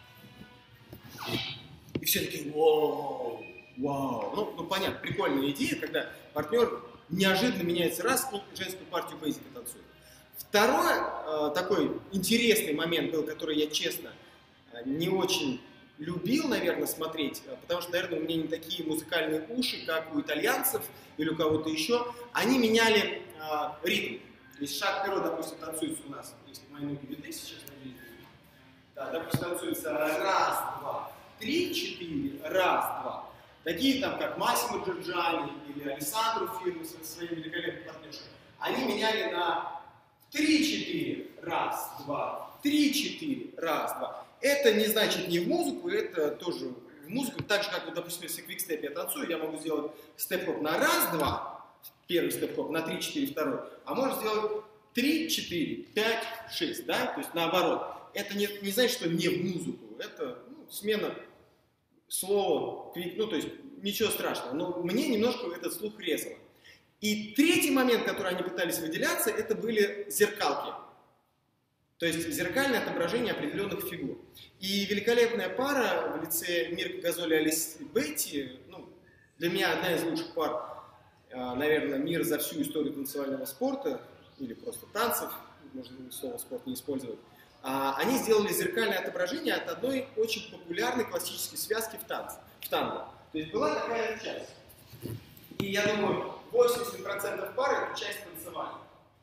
И все такие, вау, вау. Ну, ну, понятно, прикольная идея, когда партнер неожиданно меняется раз и женскую партию бейзика танцует. Второй э, такой интересный момент был, который я, честно, не очень любил, наверное, смотреть, потому что, наверное, у меня не такие музыкальные уши, как у итальянцев или у кого-то еще. Они меняли э, ритм. Если шаг перо, допустим, танцуется у нас, если мои ноги видны сейчас, надеюсь, да, допустим, танцуется раз, два, три, четыре, раз, два. Такие там, как Массимо Джорджани или Алессандро Фирмо со своими великолепными партнершами, они меняли на три-четыре, раз, два, три-четыре, раз, два. Это не значит не в музыку, это тоже в музыку. Так же, как, вот, допустим, если квикстеп я танцую, я могу сделать степ-хоп на раз-два, первый степ-хоп, на три-четыре, второй. А можно сделать три-четыре, пять-шесть, да? То есть наоборот. Это не, не значит, что не в музыку. Это, ну, смена слова, квик, ну, то есть ничего страшного. Но мне немножко этот слух резало. И третий момент, который они пытались выделяться, это были зеркалки. То есть зеркальное отображение определенных фигур. И великолепная пара в лице Мирко Газоли и Алисы Бетти, ну, для меня одна из лучших пар, наверное, мира за всю историю танцевального спорта, или просто танцев, можно слово спорт не использовать, они сделали зеркальное отображение от одной очень популярной классической связки в танце, в танго. То есть была такая часть. И я думаю, восемьдесят процентов пар эту часть танцевали.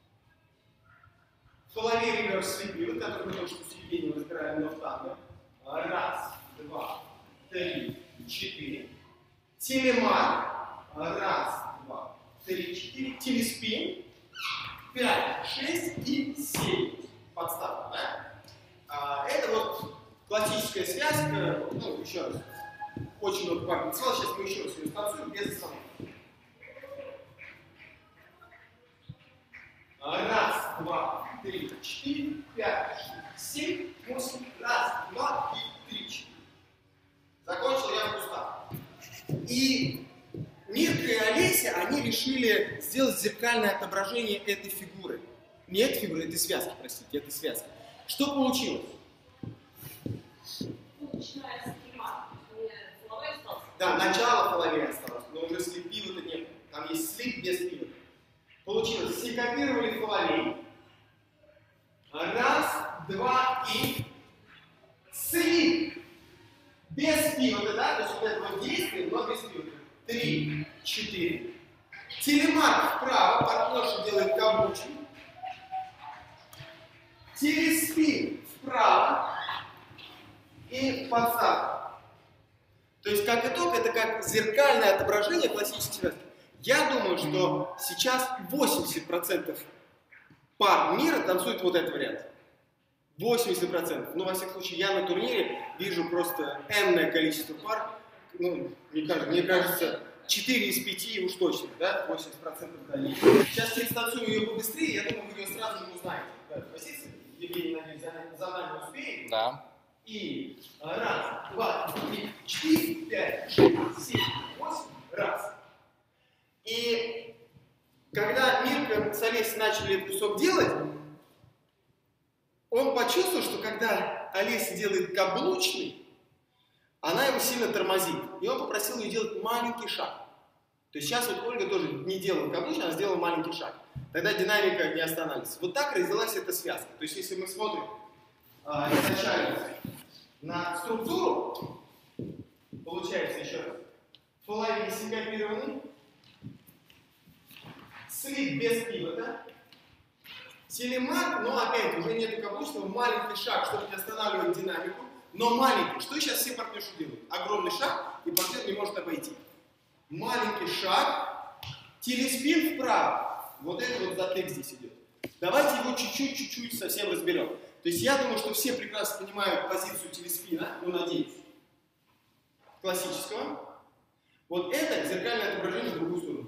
Фоловей реверс слепил, который мы только что с Евгением разбирали, но в танго. Раз, два, три, четыре. Телемар. Раз, два, три, четыре. Телеспин. Пять, шесть и семь. Подставка, да? А, это вот классическая связка. Ну, еще раз. Очень много пар танцевал. Сейчас мы еще раз ее станцуем без остановки. Раз, два, три, четыре, пять, шесть, семь, восемь. Раз, два и три, четыре. Закончил я в кустах. И Мирко и Олеся, они решили сделать зеркальное отображение этой фигуры. Не этой фигуры, этой связки, простите, этой связки. Что получилось? Начиная с клима, фоловей остался. Да, начало фоловей осталось, но уже слип есть слип без пивота. Получилось, синкопировали фаланей. Раз, два и слип без пивота, да, то есть вот это вот действие, но без пивота. Три, четыре. Телемарк вправо, партнерша делает каблучник. Телеспин вправо и подставка. То есть, как итог, это как зеркальное отображение классической связки. Я думаю, что сейчас восемьдесят процентов пар мира танцуют вот этот вариант. восемьдесят процентов. Ну, во всяком случае, я на турнире вижу просто энное количество пар. Ну, мне кажется, мне кажется четыре из пяти уж точно, да, восемьдесят процентов да. Сейчас я станцую ее побыстрее, я думаю, вы ее сразу же узнаете. Да, позиция. Евгений, надеюсь, за, за нами успеет. Да. И раз, два, три, четыре, пять, шесть, семь, восемь, раз. И когда Мирка с Олесей начали этот кусок делать, он почувствовал, что когда Олеся делает каблучный, она его сильно тормозит. И он попросил ее делать маленький шаг. То есть сейчас вот Ольга тоже не делала каблучный, она сделала маленький шаг. Тогда динамика не останавливается. Вот так родилась эта связка. То есть если мы смотрим а, изначально на структуру, получается еще раз, фаланги синкопированы, слип без пивота, телемарк, но опять уже нет каблучного, маленький шаг, чтобы не останавливать динамику, но маленький. Что сейчас все партнерши делают? Огромный шаг, и партнер не может обойти. Маленький шаг, телеспин вправо. Вот это вот затык здесь идет. Давайте его чуть-чуть-чуть совсем разберем. То есть я думаю, что все прекрасно понимают позицию телеспина, ну надеюсь, классического. Вот это зеркальное отображение в другую сторону.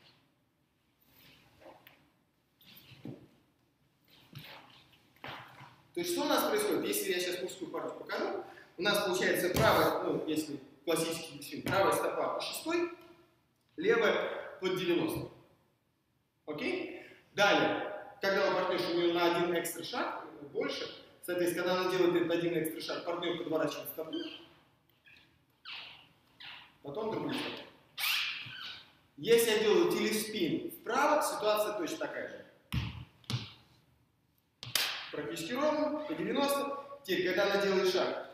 То есть что у нас происходит? Если я сейчас мужскую пару покажу, у нас получается правая, ну если классический телеспин, правая стопа по шестой, левая под девяносто. Окей? Далее, когда у партнерши у нее на один экстра шаг, больше, соответственно, когда она делает этот один экстра шаг, партнер подворачивает стопу, потом другую стопу. Если я делаю телеспин вправо, ситуация точно такая же. Практически ровно, по девяносто. Теперь, когда она делает шаг,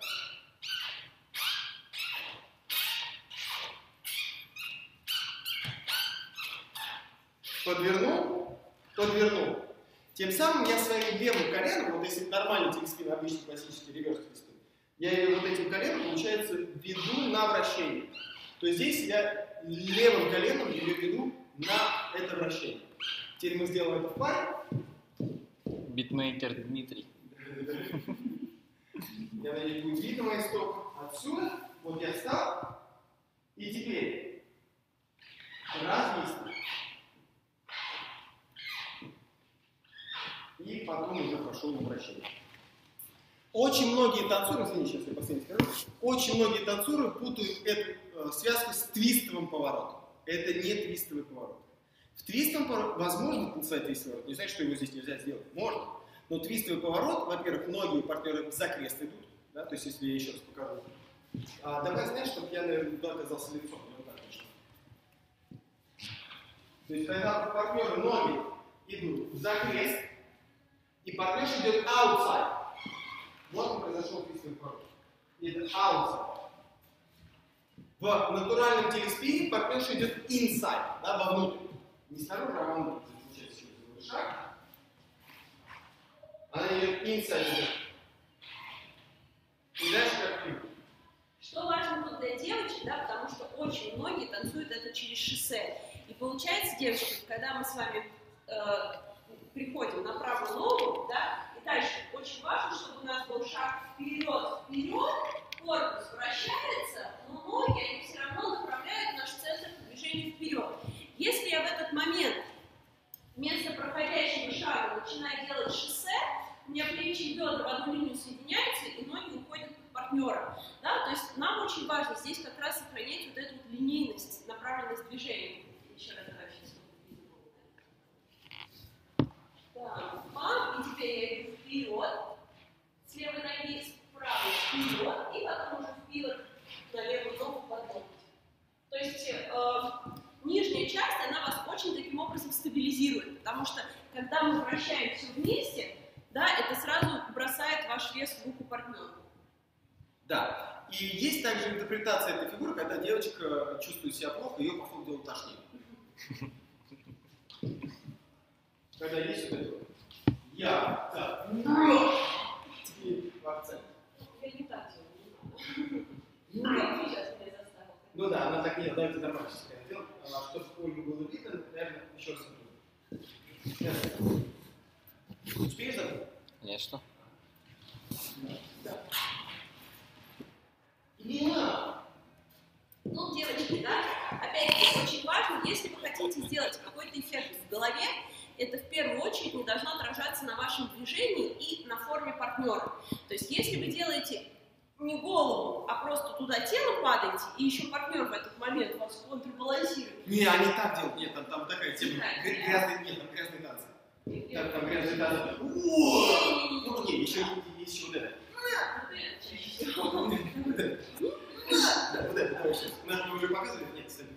подвернул, подвернул. Тем самым я своим левым коленом, вот если нормальный телеспин, обычный классический реверс телеспин, я ее вот этим коленом, получается, веду на вращение. То есть здесь я левым коленом ее веду на это вращение. Теперь мы сделаем это в паре. Битмейкер Дмитрий. Я надеюсь, будет видно мои стопы отсюда. Вот я встал. И теперь раз вместе. И потом уже пошел на вращение. Очень многие танцоры, извините, сейчас я последний скажу, очень многие танцоры путают эту э, связку с твистовым поворотом. Это не твистовый поворот. В твистовом повороте возможно танцевать твистовый поворот. Не значит, что его здесь нельзя сделать. Можно. Но твистовый поворот, во-первых, многие партнеры за крест идут. Да? То есть, если я еще раз покажу. А, давай, знаешь, чтобы я, наверное, туда оказался лицом. Вот так точно. То есть, когда партнеры ноги идут за крест, и партнерша идет outside. Вот он произошел твистовый поворот. И это outside. В натуральном телеспине партнерша идет inside, да, вовнутрь. Не снаружи, а вовнутрь. Получается еще шаг. Она идет inside. И дальше как пью. Что важно тут для девочек, да, потому что очень многие танцуют это через шоссе. И получается, девочки, когда мы с вами э, приходим на правую ногу, да, и дальше очень важно, чтобы у нас был шаг вперед, вперед, корпус вращается, но ноги, они все равно направляют наш центр движения вперед. Если я в этот момент вместо проходящего шага начинаю делать шоссе, у меня плечи и бедра в одну линию соединяются, и ноги уходят к партнерам. Да? То есть нам очень важно здесь как раз сохранять вот эту вот линейность, направленность движения. Еще раз давай сейчас. Так, пам, и теперь я иду вперед, с левой ноги, с правой вперед, и потом уже вперед, потому что когда мы вращаем все вместе, да, это сразу бросает ваш вес в руку партнера. Да. И есть также интерпретация этой фигуры, когда девочка чувствует себя плохо, ее по ходу дела тошнит. Когда есть вот это вот. Я, так, и в акцент. Я не так делаю, не надо. Как вы сейчас меня заставили? Ну да, она так нет, да, это домашнее дело. Чтобы Ольгу было видно, наверное, еще раз. Успеешь забыть? Конечно. Да. Илья! Ну, девочки, да, опять-таки, очень важно, если вы хотите сделать какой-то эффект в голове, это в первую очередь не должно отражаться на вашем движении и на форме партнера. То есть, если вы делаете не голову, а просто туда телом падаете, и еще партнер в этот момент вас контрбалансирует. Не, они так делают, нет, там, там такая тема, грязный, нет, там грязные танцы. Там, там грязные танцы. Ну, окей, еще есть еще вот это. Да, вот это, давай сейчас. Нам уже показывают? Нет, кстати.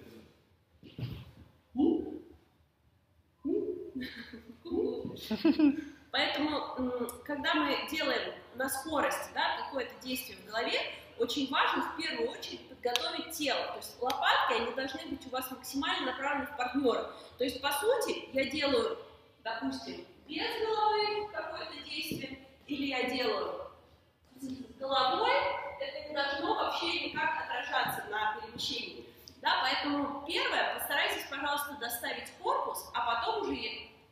Поэтому, когда мы делаем на скорость, да, какое-то действие в голове, очень важно в первую очередь подготовить тело. То есть лопатки, они должны быть у вас максимально направлены в партнера. То есть, по сути, я делаю, допустим, без головы какое-то действие, или я делаю с головой, это не должно вообще никак отражаться на перемещении. Да, поэтому первое, постарайтесь, пожалуйста, доставить корпус, а потом уже...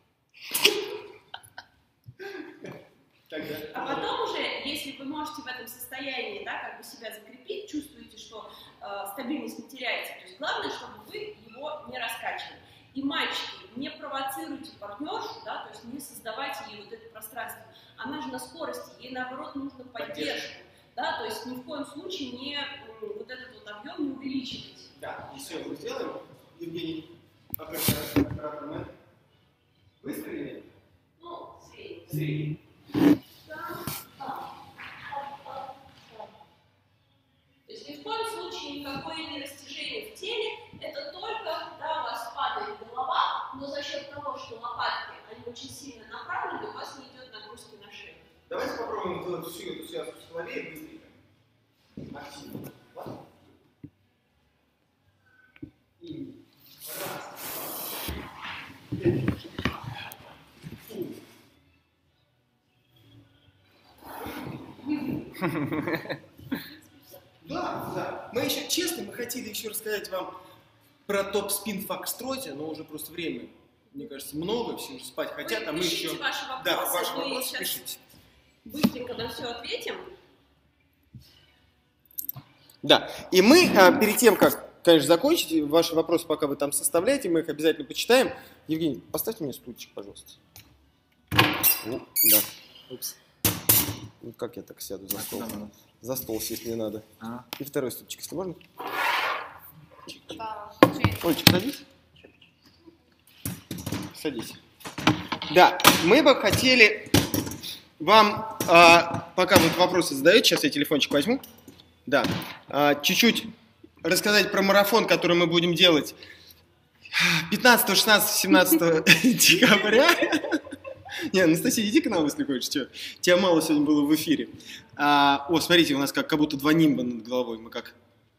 Тогда. А потом уже, если вы можете в этом состоянии, да, как бы себя закрепить, чувствуете, что э, стабильность не теряется, то есть главное, чтобы вы его не раскачивали. И мальчики, не провоцируйте партнершу, да, то есть не создавайте ей вот это пространство. Она же на скорости, ей наоборот нужно поддержку, да, то есть ни в коем случае не вот этот вот объем не увеличивайте. Да, и все, мы сделаем. Евгений, оператор, оператор мы. Быстро или нет? Ну, средний. Средний. То есть ни в коем случае никакое не растяжение в теле, это только когда у вас падает голова, но за счет того, что лопатки, они очень сильно направлены, у вас не идет нагрузки на шею. Давайте попробуем сделать всю эту связку в голове и быстренько. Активно. Ладно? И раз, два, три. Да, да. Мы еще, честно, мы хотели еще рассказать вам про топ-спин в фокстроте, но уже просто время, мне кажется, много, все уже спать хотят, а мы Пишите еще... ваши вопросы, Да, ваши мы вопросы сейчас пишите. быстренько на все ответим. Да, и мы, а, перед тем, как, конечно, закончить, ваши вопросы, пока вы там составляете, мы их обязательно почитаем. Евгений, поставьте мне стульчик, пожалуйста. Ну, да. Упс. Ну, как я так сяду за стол? За стол сесть не надо. А? И второй стульчик, если можно. Ольчик, садись. Садись. Да, мы бы хотели вам, а, пока вы вопросы задаете, сейчас я телефончик возьму, да, а, чуть-чуть рассказать про марафон, который мы будем делать пятнадцатого, шестнадцатого, семнадцатого декабря. Не, Анастасия, иди к нам, если хочешь. Что? Тебя мало сегодня было в эфире. А, о, смотрите, у нас как, как будто два нимба над головой. Мы как...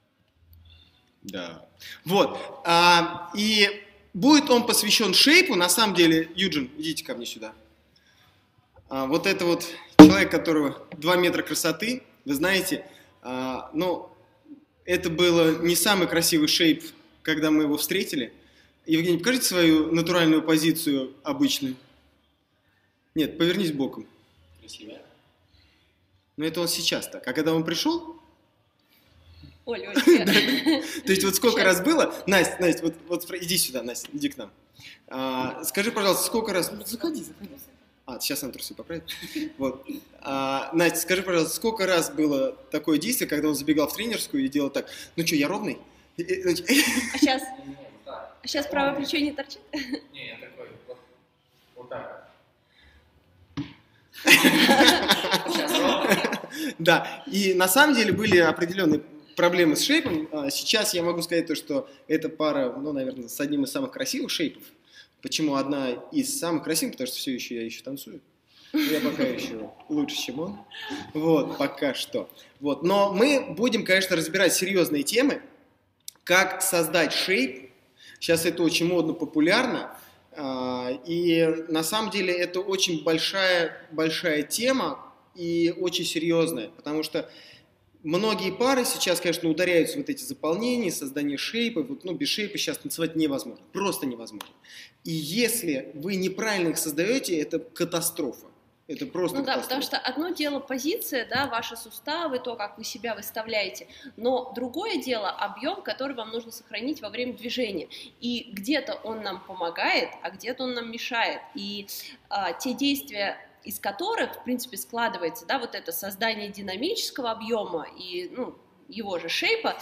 Да. Вот. А, и будет он посвящен шейпу. На самом деле, Юджин, идите ко мне сюда. А, вот это вот человек, которого два метра красоты. Вы знаете, а, ну, это было не самый красивый шейп, когда мы его встретили. Евгений, покажите свою натуральную позицию обычную. Нет, повернись боком. Красиво. Но это он сейчас так. А когда он пришел... Оль, Оль, я... То есть вот сколько сейчас. раз было... Настя, Настя, вот, вот иди сюда, Настя, иди к нам. А, скажи, пожалуйста, сколько раз... Заходи, заходи. А, сейчас она трусы поправит. Вот. А, Настя, скажи, пожалуйста, сколько раз было такое действие, когда он забегал в тренерскую и делал так? Ну что, я ровный? А сейчас? А сейчас правое плечо не торчит? Не, я такой, вот, вот так. Да, и на самом деле были определенные проблемы с шейпом. Сейчас я могу сказать то, что эта пара, ну, наверное, с одним из самых красивых шейпов. Почему одна из самых красивых? Потому что все еще я еще танцую. Я пока еще лучше, чем он. Вот, пока что. Вот. Но мы будем, конечно, разбирать серьезные темы, как создать шейп. Сейчас это очень модно, популярно. И на самом деле это очень большая, большая тема и очень серьезная, потому что многие пары сейчас, конечно, ударяются в вот эти заполнения, создание шейпа. Вот, ну, без шейпа сейчас танцевать невозможно, просто невозможно. И если вы неправильно их создаете, это катастрофа. Это просто ну да, потому что одно дело позиция, да, ваши суставы, то, как вы себя выставляете, но другое дело объем, который вам нужно сохранить во время движения. И где-то он нам помогает, а где-то он нам мешает. И а, те действия, из которых, в принципе, складывается, да, вот это создание динамического объема и, ну, его же шейпа,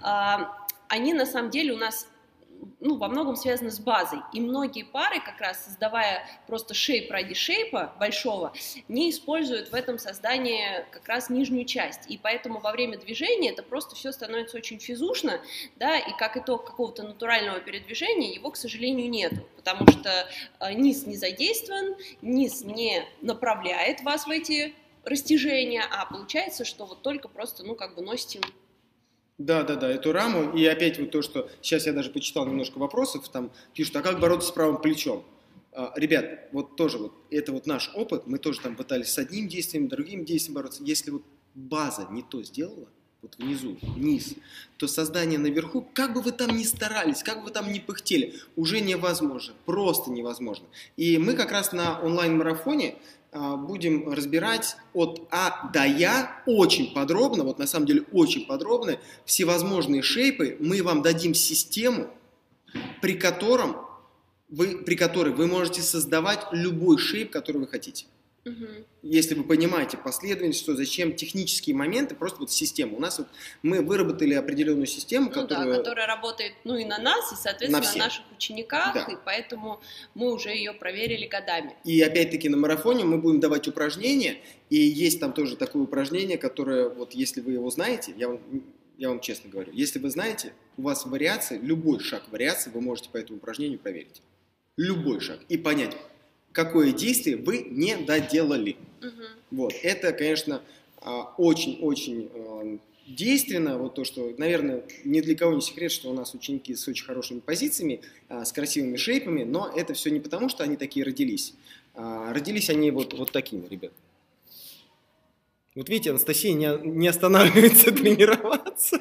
а, они на самом деле у нас, ну, во многом связаны с базой. И многие пары, как раз создавая просто шейп ради шейпа большого, не используют в этом создании как раз нижнюю часть. И поэтому во время движения это просто все становится очень физушно, да, и как итог какого-то натурального передвижения его, к сожалению, нет. Потому что низ не задействован, низ не направляет вас в эти растяжения, а получается, что вот только просто, ну, как бы носите... Да, да, да, эту раму. И опять вот то, что сейчас я даже почитал немножко вопросов, там пишут, а как бороться с правым плечом? А, ребят, вот тоже вот, это вот наш опыт, мы тоже там пытались с одним действием, другим действием бороться. Если вот база не то сделала, вот внизу, вниз, то создание наверху, как бы вы там ни старались, как бы вы там ни пыхтели, уже невозможно, просто невозможно. И мы как раз на онлайн-марафоне будем разбирать от А до Я очень подробно, вот на самом деле очень подробно, всевозможные шейпы. Мы вам дадим систему, при, котором вы, при которой вы можете создавать любой шейп, который вы хотите. Угу. Если вы понимаете последовательность, что зачем технические моменты, просто вот система. У нас вот мы выработали определенную систему, ну, которая... Да, которая работает, ну, и на нас, и, соответственно, на, на наших учениках, да. И поэтому мы уже ее проверили годами. И опять-таки на марафоне мы будем давать упражнения, и есть там тоже такое упражнение, которое, вот если вы его знаете, я вам, я вам честно говорю, если вы знаете, у вас вариации, любой шаг вариации вы можете по этому упражнению проверить. Любой шаг. И понять, какое действие вы не доделали. Угу. Вот. Это, конечно, очень-очень действенно. Вот то, что, наверное, ни для кого не секрет, что у нас ученики с очень хорошими позициями, с красивыми шейпами, но это все не потому, что они такие родились. Родились они вот, вот такими, ребят. Вот видите, Анастасия не, не останавливается тренироваться.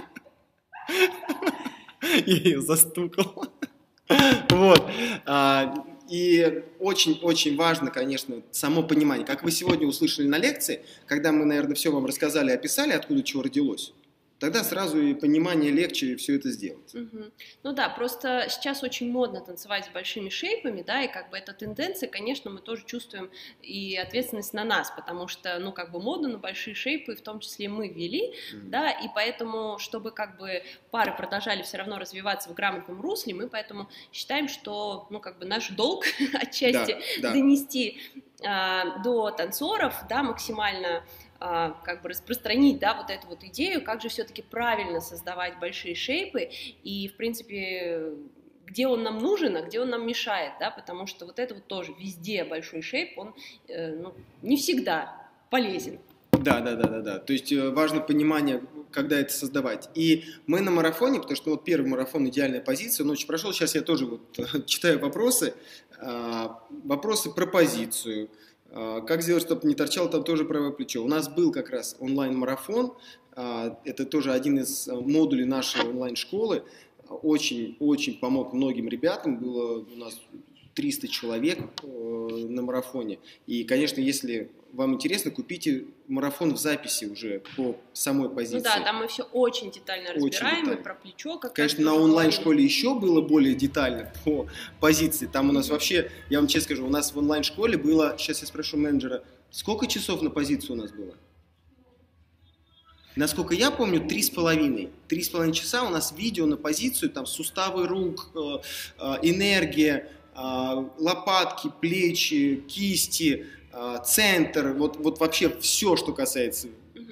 Я ее застукал. Вот. И очень-очень важно, конечно, само понимание. Как вы сегодня услышали на лекции, когда мы, наверное, все вам рассказали, описали, откуда чего родилось, тогда сразу и понимание легче все это сделать. Угу. Ну да, просто сейчас очень модно танцевать с большими шейпами, да, и как бы эта тенденция, конечно, мы тоже чувствуем и ответственность на нас, потому что, ну, как бы моду на большие шейпы, в том числе мы ввели, угу. Да, и поэтому, чтобы как бы пары продолжали все равно развиваться в грамотном русле, мы поэтому считаем, что, ну, как бы наш долг отчасти да, да. донести а, до танцоров, да, максимально как бы распространить, да, вот эту вот идею, как же все-таки правильно создавать большие шейпы и, в принципе, где он нам нужен, а где он нам мешает, да, потому что вот это вот тоже везде большой шейп, он э, ну, не всегда полезен. Да, да, да, да, да. То есть важно понимание, когда это создавать. И мы на марафоне, потому что вот первый марафон «Идеальная позиция», ночью прошел, сейчас я тоже вот читаю вопросы, вопросы про позицию. Как сделать, чтобы не торчало там тоже правое плечо? У нас был как раз онлайн-марафон, это тоже один из модулей нашей онлайн-школы, очень-очень помог многим ребятам, было у нас триста человек на марафоне, и, конечно, если вам интересно, купите марафон в записи уже по самой позиции. Ну да, там мы все очень детально разбираем, очень детально. И про плечо. Как Конечно, на онлайн-школе еще было более детально по позиции. Там у нас вообще, я вам честно скажу, у нас в онлайн-школе было, сейчас я спрошу менеджера, сколько часов на позицию у нас было? Насколько я помню, три с половиной. Три с половиной часа у нас видео на позицию, там суставы рук, энергия, лопатки, плечи, кисти, центр, вот, вот вообще все, что касается.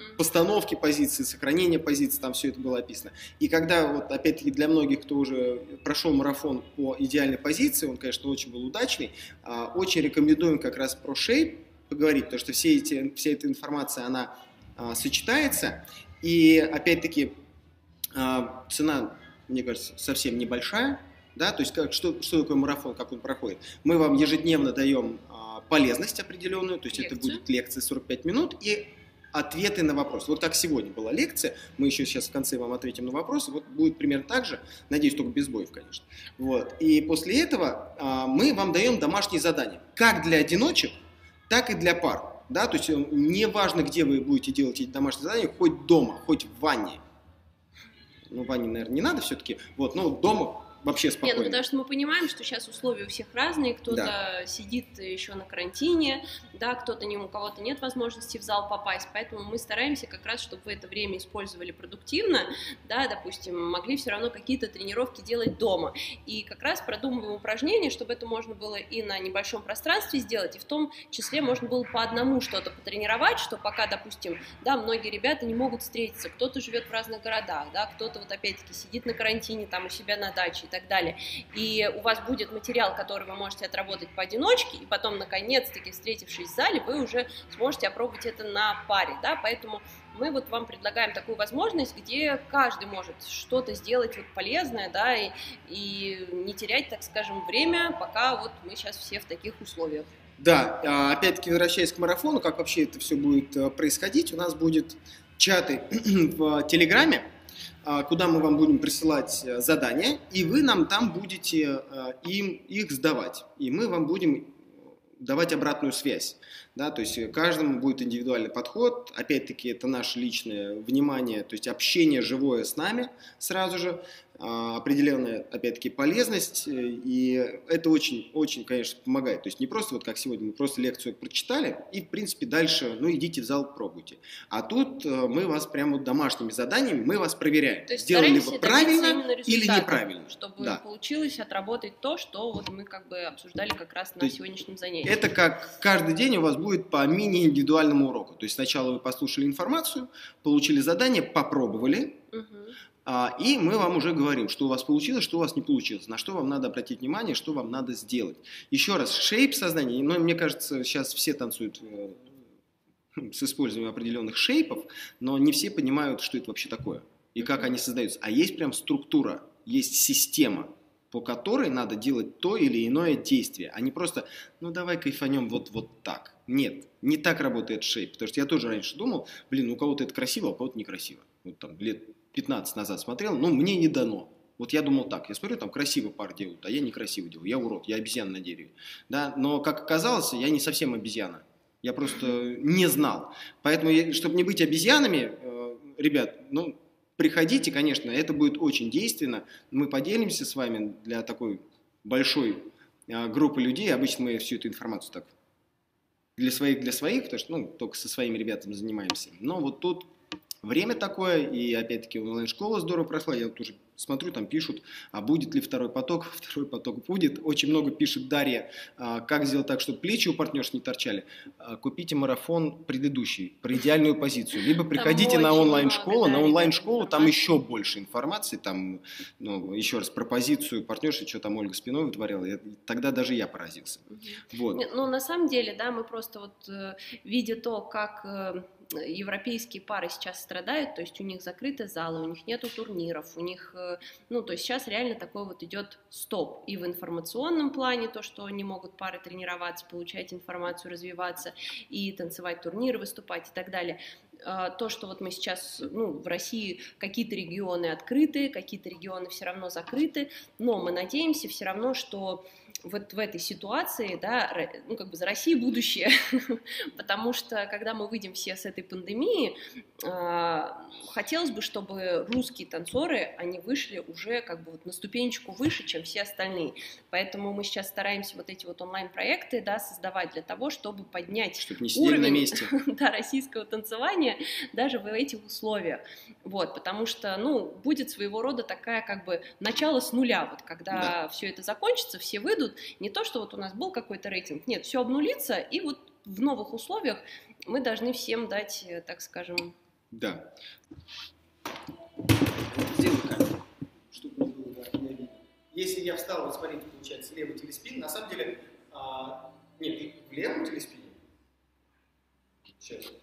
постановки позиций, сохранения позиций, там все это было описано. И когда, вот опять-таки для многих, кто уже прошел марафон по идеальной позиции, он, конечно, очень был удачный, очень рекомендуем как раз про Shape поговорить, потому что все эти, вся эта информация, она а, сочетается, и опять-таки а, цена, мне кажется, совсем небольшая, да, то есть как, что, что такое марафон, как он проходит. Мы вам ежедневно даем а, полезность определенную, то есть Лекцию. Это будет лекция сорок пять минут и ответы на вопросы. Вот как сегодня была лекция, мы еще сейчас в конце вам ответим на вопросы, вот будет примерно так же, надеюсь, только без сбоев, конечно. Вот. И после этого а, мы вам даем домашние задания, как для одиночек, так и для пар. Да? То есть не важно, где вы будете делать эти домашние задания, хоть дома, хоть в ванне. Ну, в ванне, наверное, не надо все-таки, вот, но дома вообще спокойно. Нет, ну потому что мы понимаем, что сейчас условия у всех разные, кто-то да. сидит еще на карантине, да, кто-то не, у кого-то нет возможности в зал попасть, поэтому мы стараемся как раз, чтобы вы это время использовали продуктивно, да, допустим, могли все равно какие-то тренировки делать дома, и как раз продумываем упражнения, чтобы это можно было и на небольшом пространстве сделать, и в том числе можно было по одному что-то потренировать, что пока, допустим, да, многие ребята не могут встретиться, кто-то живет в разных городах, да, кто-то вот опять-таки сидит на карантине там у себя на даче, и так далее. И у вас будет материал, который вы можете отработать поодиночке, и потом, наконец-таки, встретившись в зале, вы уже сможете опробовать это на паре, да, поэтому мы вот вам предлагаем такую возможность, где каждый может что-то сделать вот полезное, да, и, и не терять, так скажем, время, пока вот мы сейчас все в таких условиях. Да, опять-таки, возвращаясь к марафону, как вообще это все будет происходить, у нас будет чаты в Телеграме, куда мы вам будем присылать задания, и вы нам там будете им их сдавать. И мы вам будем давать обратную связь. Да, то есть каждому будет индивидуальный подход. Опять-таки, это наше личное внимание, то есть общение живое с нами сразу же, определенная, опять-таки, полезность, и это очень-очень, конечно, помогает. То есть не просто вот как сегодня, мы просто лекцию прочитали, и, в принципе, дальше, ну, идите в зал, пробуйте. А тут мы вас прямо вот домашними заданиями, мы вас проверяем, то есть сделали вы правильно или неправильно. Чтобы да. получилось отработать то, что вот мы как бы обсуждали как раз на сегодняшнем занятии. Это как каждый день у вас будет по мини-индивидуальному уроку. То есть сначала вы послушали информацию, получили задание, попробовали, угу. а, и мы вам уже говорим, что у вас получилось, что у вас не получилось, на что вам надо обратить внимание, что вам надо сделать. Еще раз, шейп сознания, ну, мне кажется, сейчас все танцуют э, с использованием определенных шейпов, но не все понимают, что это вообще такое и как они создаются. А есть прям структура, есть система, по которой надо делать то или иное действие, а не просто, ну давай кайфанем вот, вот так. Нет, не так работает шейп, потому что я тоже раньше думал, блин, у кого-то это красиво, а у кого-то некрасиво. Вот там лет пятнадцать назад смотрел, ну мне не дано. Вот я думал так, я смотрю, там красиво пар делают, а я некрасиво делаю, я урод, я обезьяна на дереве. Да? Но как оказалось, я не совсем обезьяна, я просто не знал. Поэтому, чтобы не быть обезьянами, ребят, ну... приходите, конечно, это будет очень действенно. Мы поделимся с вами для такой большой а, группы людей. Обычно мы всю эту информацию так для своих, для своих, потому что ну, только со своими ребятами занимаемся. Но вот тут время такое, и опять-таки онлайн-школа здорово прошла. Я вот уже смотрю, там пишут, а будет ли второй поток? Второй поток будет. Очень много пишет Дарья, а, как сделать так, чтобы плечи у партнерш не торчали. А, купите марафон предыдущий, про идеальную позицию. Либо приходите на онлайн-школу. На онлайн-школу там еще больше информации. Там, ну, еще раз, про позицию партнерши, что там Ольга Спиной вытворяла. Я, тогда даже я поразился. Вот. Ну, на самом деле, да, мы просто вот, видя то, как... европейские пары сейчас страдают, то есть у них закрыты залы, у них нету турниров, у них, ну, то есть сейчас реально такой вот идет стоп и в информационном плане, то, что не могут пары тренироваться, получать информацию, развиваться и танцевать турниры, выступать и так далее. То, что вот мы сейчас, ну, в России какие-то регионы открыты, какие-то регионы все равно закрыты, но мы надеемся все равно, что вот в этой ситуации, да, ну, как бы за Россией будущее, потому что, когда мы выйдем все с этой пандемии, э, хотелось бы, чтобы русские танцоры, они вышли уже как бы вот на ступенечку выше, чем все остальные, поэтому мы сейчас стараемся вот эти вот онлайн-проекты, да, создавать для того, чтобы поднять чтобы не уровень на месте. Да, российского танцевания даже в этих условиях, вот, потому что, ну, будет своего рода такая как бы начало с нуля, вот, когда да. все это закончится, все выйдут. Не то, что вот у нас был какой-то рейтинг, нет, все обнулится, и вот в новых условиях мы должны всем дать, так скажем, Да. Сделай камеру, чтобы не было, да, не видно. Если я встал, вот смотрите, получается, левый телеспин, на самом деле, а, нет, в левом телеспине. Сейчас.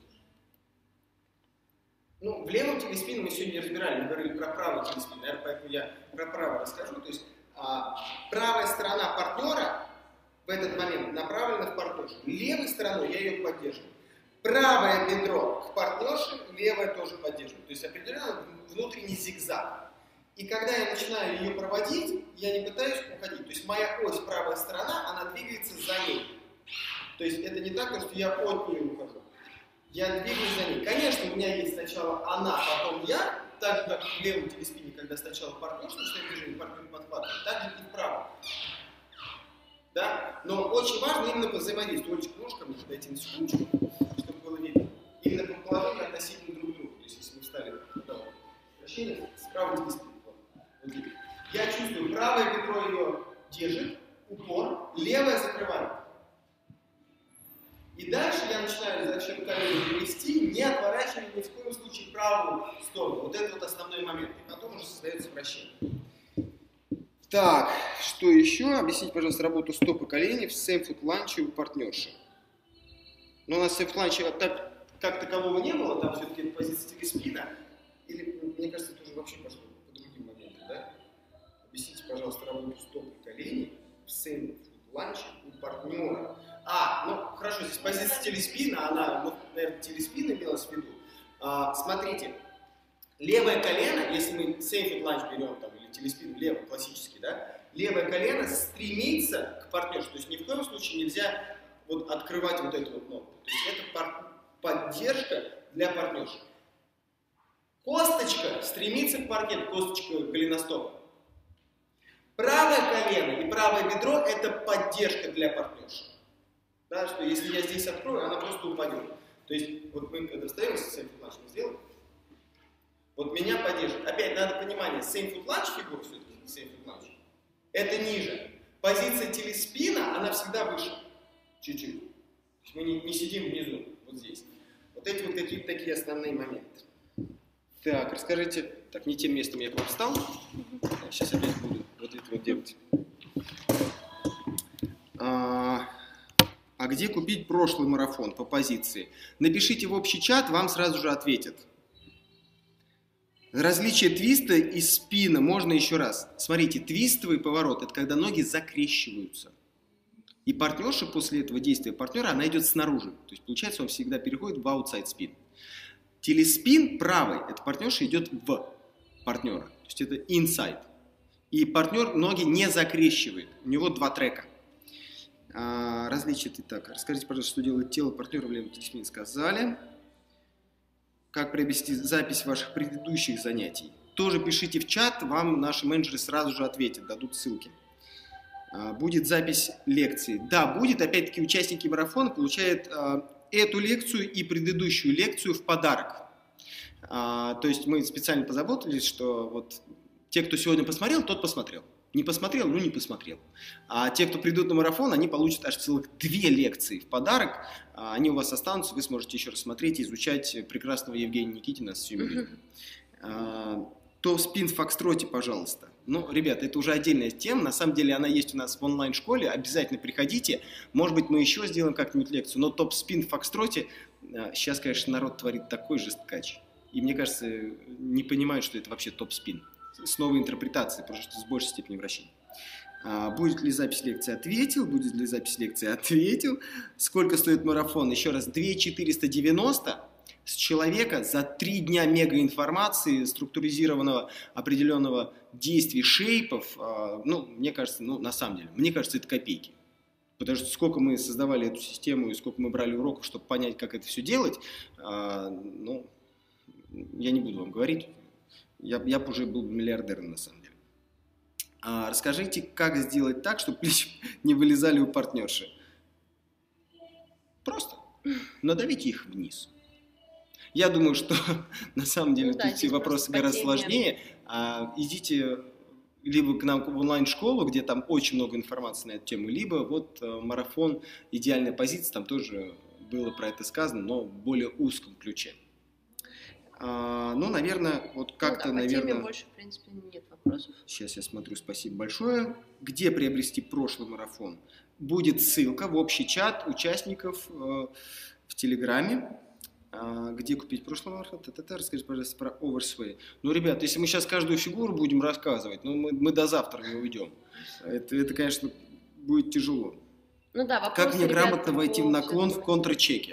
Ну, в левом телеспине мы сегодня не разбирали, мы говорили про правый телеспин, наверное, поэтому я про правый расскажу. То есть а, правая сторона партнера в этот момент направлена в партнершу. Левой стороной я ее поддерживаю. Правое бедро к партнерше, левое тоже поддерживаю. То есть определенно внутренний зигзаг. И когда я начинаю ее проводить, я не пытаюсь уходить. То есть моя ось, правая сторона, она двигается за ней. То есть это не так, что я от нее ухожу. Я двигаюсь за ней. Конечно, у меня есть сначала она, потом я, так же, как в левом телеспине, когда сначала партнерство, что я движение, партнер подхватывает, так же и вправо. Да? Но очень важно именно взаимодействие. Олечка, можешь ко мне подойти на секундочку, чтобы было видно? Именно по положению относительно друг к другу. То есть, если мы встали туда, вращение, справа телеспин. Вот я чувствую, правое бедро ее держит, упор, левое закрывает. И дальше я начинаю зачем колено перевести, не отворачивая ни в коем случае правую сторону. Вот это вот основной момент. И потом уже создается вращение. Так, что еще? Объясните, пожалуйста, работу стоп и коленей в same foot lunge у партнерши. Но у нас same foot lunge так, как такового не было, там все-таки позиция телеспина. Или, мне кажется, это уже вообще пошло по другим моментам, да? Объясните, пожалуйста, работу стоп и коленей в same foot lunge у партнера. А, ну хорошо, здесь позиция телеспина, она, ну, наверное, телеспин имелась в виду. А, смотрите, левое колено, если мы same foot lunge берем, там, или телеспин левый, классический, да, левое колено стремится к партнерше, то есть ни в коем случае нельзя вот открывать вот эту вот ногу. То есть это пар- поддержка для партнерши. Косточка стремится к паркету, косточка голеностопа. Правое колено и правое бедро – это поддержка для партнерши. Да, что если я здесь открою, она просто упадет. То есть, вот мы когда встаем, если same foot lunge мы сделаем, вот меня поддержит. Опять надо понимание, same foot lunge фигура все-таки, same foot lunge, это ниже. Позиция телеспина, она всегда выше. Чуть-чуть. То есть мы не, не сидим внизу, вот здесь. Вот эти вот какие-то такие основные моменты. Так, расскажите, так, не тем местом я к вам встал. Сейчас опять буду вот это вот делать. А... А где купить прошлый марафон по позиции? Напишите в общий чат, вам сразу же ответят. Различие твиста и спина можно еще раз. Смотрите, твистовый поворот – это когда ноги закрещиваются. И партнерша после этого действия партнера, она идет снаружи. То есть, получается, он всегда переходит в outside spin. Телеспин правый – это партнерша идет в партнера. То есть, это inside. И партнер ноги не закрещивает. У него два трека. А, различия. Так, расскажите, пожалуйста, что делает тело партнера в левом телеспине. Сказали. Как приобрести запись ваших предыдущих занятий. Тоже пишите в чат, вам наши менеджеры сразу же ответят, дадут ссылки. А, будет запись лекции. Да, будет. Опять-таки участники марафона получают а, эту лекцию и предыдущую лекцию в подарок. А, то есть мы специально позаботились, что вот те, кто сегодня посмотрел, тот посмотрел. Не посмотрел, ну не посмотрел. А те, кто придут на марафон, они получат аж целых две лекции в подарок. Они у вас останутся, вы сможете еще раз смотреть и изучать прекрасного Евгения Никитина с Сьюмером. Mm-hmm. Топ-спин в фокстроте, пожалуйста. Ну, ребята, это уже отдельная тема. На самом деле она есть у нас в онлайн-школе. Обязательно приходите. Может быть, мы еще сделаем как-нибудь лекцию. Но топ-спин в фокстроте, сейчас, конечно, народ творит такой же скач. И мне кажется, не понимают, что это вообще топ-спин. С новой интерпретацией, потому что с большей степенью вращения. А, будет ли запись лекции? Ответил. Будет ли запись лекции? Ответил. Сколько стоит марафон? Еще раз, две тысячи четыреста девяносто с человека за три дня мегаинформации, структуризированного определенного действий, шейпов. А, ну, мне кажется, ну, на самом деле, мне кажется, это копейки. Потому что сколько мы создавали эту систему и сколько мы брали уроков, чтобы понять, как это все делать, а, ну, я не буду вам говорить. Я, я бы уже был миллиардером, на самом деле. А, расскажите, как сделать так, чтобы плечи не вылезали у партнерши. Просто надавите их вниз. Я думаю, что на самом деле ну, тут да, все вопросы гораздо сложнее. А, идите либо к нам в онлайн-школу, где там очень много информации на эту тему, либо вот а, марафон «Идеальная позиция», там тоже было про это сказано, но в более узком ключе. А, ну, наверное, вот как-то, ну, да, по наверное... теме больше, в принципе, нет вопросов. Сейчас я смотрю, спасибо большое. Где приобрести прошлый марафон? Будет ссылка в общий чат участников э, в Телеграме. А, где купить прошлый марафон? Та-та-та. Расскажите, пожалуйста, про Oversway. Ну, ребят, если мы сейчас каждую фигуру будем рассказывать, ну, мы, мы до завтра не уйдем. Это, это, конечно, будет тяжело. Ну да, вопросы, как мне ребят, грамотно войти в по наклон в всему. контрчеке?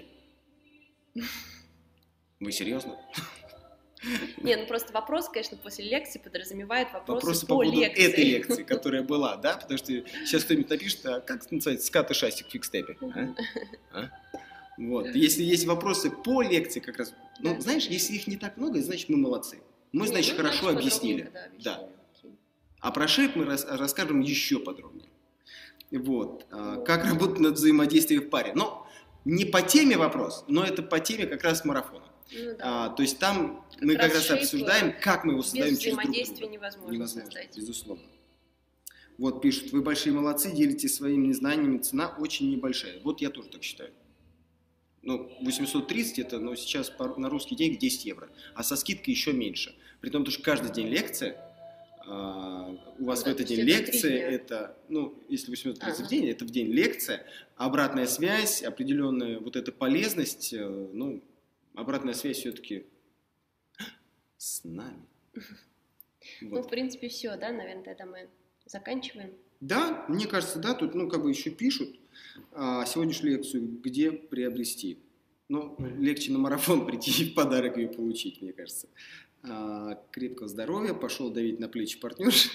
Вы серьезно? Не, ну просто вопрос, конечно, после лекции подразумевает вопросы, Вопросы по, по поводу лекции. этой лекции, которая была, да? Потому что сейчас кто-нибудь напишет, а как называется скат и шасик в фикстепе? А? А? Вот. Если есть вопросы по лекции как раз, ну, Да. знаешь, если их не так много, значит, мы молодцы. Мы, Не, значит, ну, хорошо значит, объяснили. подробненько, Да. объяснили. Окей. А про шейп мы рас- расскажем еще подробнее. Вот. А, Ну. как работать над взаимодействием в паре. Но не по теме вопрос, но это по теме как раз марафона. Ну, да. А, то есть там Как мы как раз раз шейп, обсуждаем, как мы его Без создаем через друг взаимодействия друга. невозможно, Невозможно, создать. безусловно. Вот пишут, вы большие молодцы, делитесь своими знаниями, цена очень небольшая. Вот я тоже так считаю. Ну, восемьсот тридцать это, ну, сейчас по- на русские деньги десять евро, а со скидкой еще меньше. При том, что каждый день лекция, а, у вас Ну в да, этот то день есть это три лекция, дня. это, ну, если восемьсот тридцать Ага. в день, это в день лекция, обратная связь, определенная вот эта полезность, э, ну, обратная связь все-таки с нами. Ну, Вот. в принципе, все, да, наверное, тогда мы заканчиваем. Да, мне кажется, да, тут, ну, как бы еще пишут а, сегодняшнюю лекцию, где приобрести. Ну, легче на марафон прийти и в подарок ее получить, мне кажется. А, крепкого здоровья, пошел давить на плечи партнерши.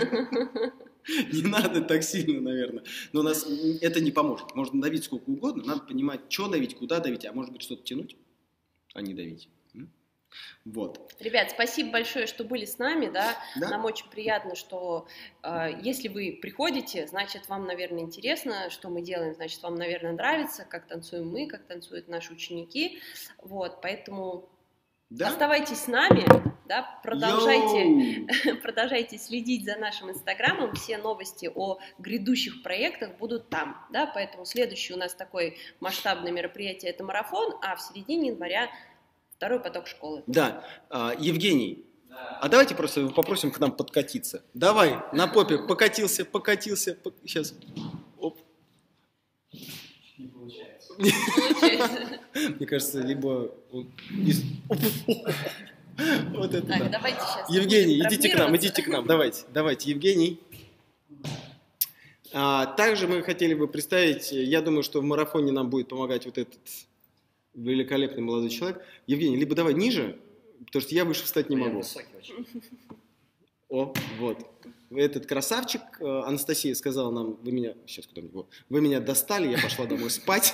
Не надо так сильно, наверное. Но у нас это не поможет. Можно давить сколько угодно, надо понимать, что давить, куда давить, а может быть что-то тянуть, а не давить. М? Вот. Ребят, спасибо большое, что были с нами, да, Да? нам очень приятно, что э, если вы приходите, значит, вам, наверное, интересно, что мы делаем, значит, вам, наверное, нравится, как танцуем мы, как танцуют наши ученики, вот, поэтому Да? оставайтесь с нами, да, продолжайте, Йоу! продолжайте следить за нашим инстаграмом, все новости о грядущих проектах будут там, да, поэтому следующее у нас такое масштабное мероприятие – это марафон, а в середине января второй поток школы. Да, а, Евгений, а давайте просто попросим к нам подкатиться. Давай, на попе, покатился, покатился, по- сейчас. Оп. Не получается. Получается. Мне кажется, либо... он из- Оп. Вот это Так, да. давайте сейчас. Евгений, будем идите к нам, травмироваться. идите к нам, давайте, давайте, Евгений. А, также мы хотели бы представить, я думаю, что в марафоне нам будет помогать вот этот великолепный молодой человек. Евгений, либо давай ниже, потому что я выше встать не Я могу. высокий очень. О, вот. Этот красавчик, э, Анастасия сказала нам, вы меня, сейчас куда-нибудь, вот, вы меня достали, я пошла домой спать.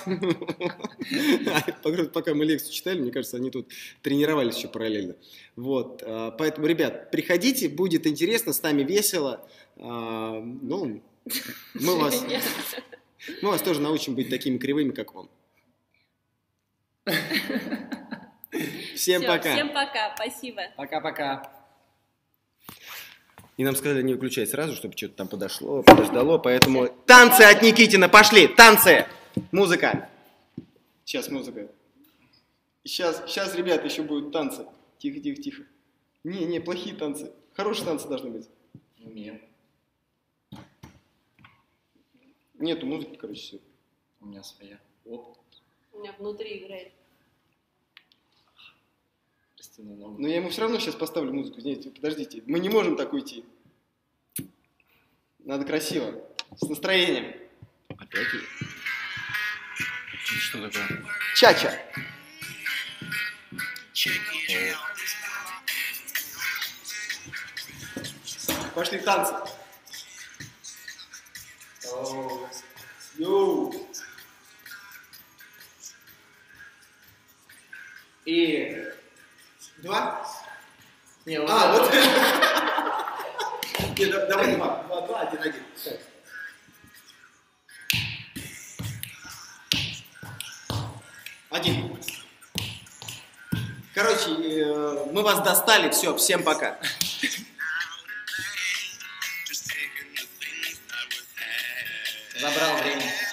Пока мы лекцию читали, мне кажется, они тут тренировались еще параллельно. Вот, э, поэтому, ребят, приходите, будет интересно, с нами весело. А, ну, мы вас, мы вас тоже научим быть такими кривыми, как он. Всем Всё, пока. Всем пока, спасибо. Пока-пока. И нам сказали не выключать сразу, чтобы что-то там подошло, подождало, поэтому... Танцы от Никитина, пошли, танцы! Музыка. Сейчас музыка. Сейчас, сейчас, ребята, еще будут танцы. Тихо, тихо, тихо. Не, не, плохие танцы. Хорошие танцы должны быть. Умею. Нету музыки, короче, все. У меня своя. Оп. У меня внутри играет. Растяну ногу. Но я ему все равно сейчас поставлю музыку. Нет, подождите, мы не можем так уйти. Надо красиво, с настроением. Опять? Что такое? Чача. Пошли танцы. Йоу. И... Два? Не, вот А, это. вот. Не, да- давай два. Два, два, один, один. Так. Один. Короче, э, мы вас достали. Все, всем пока. Забрал время.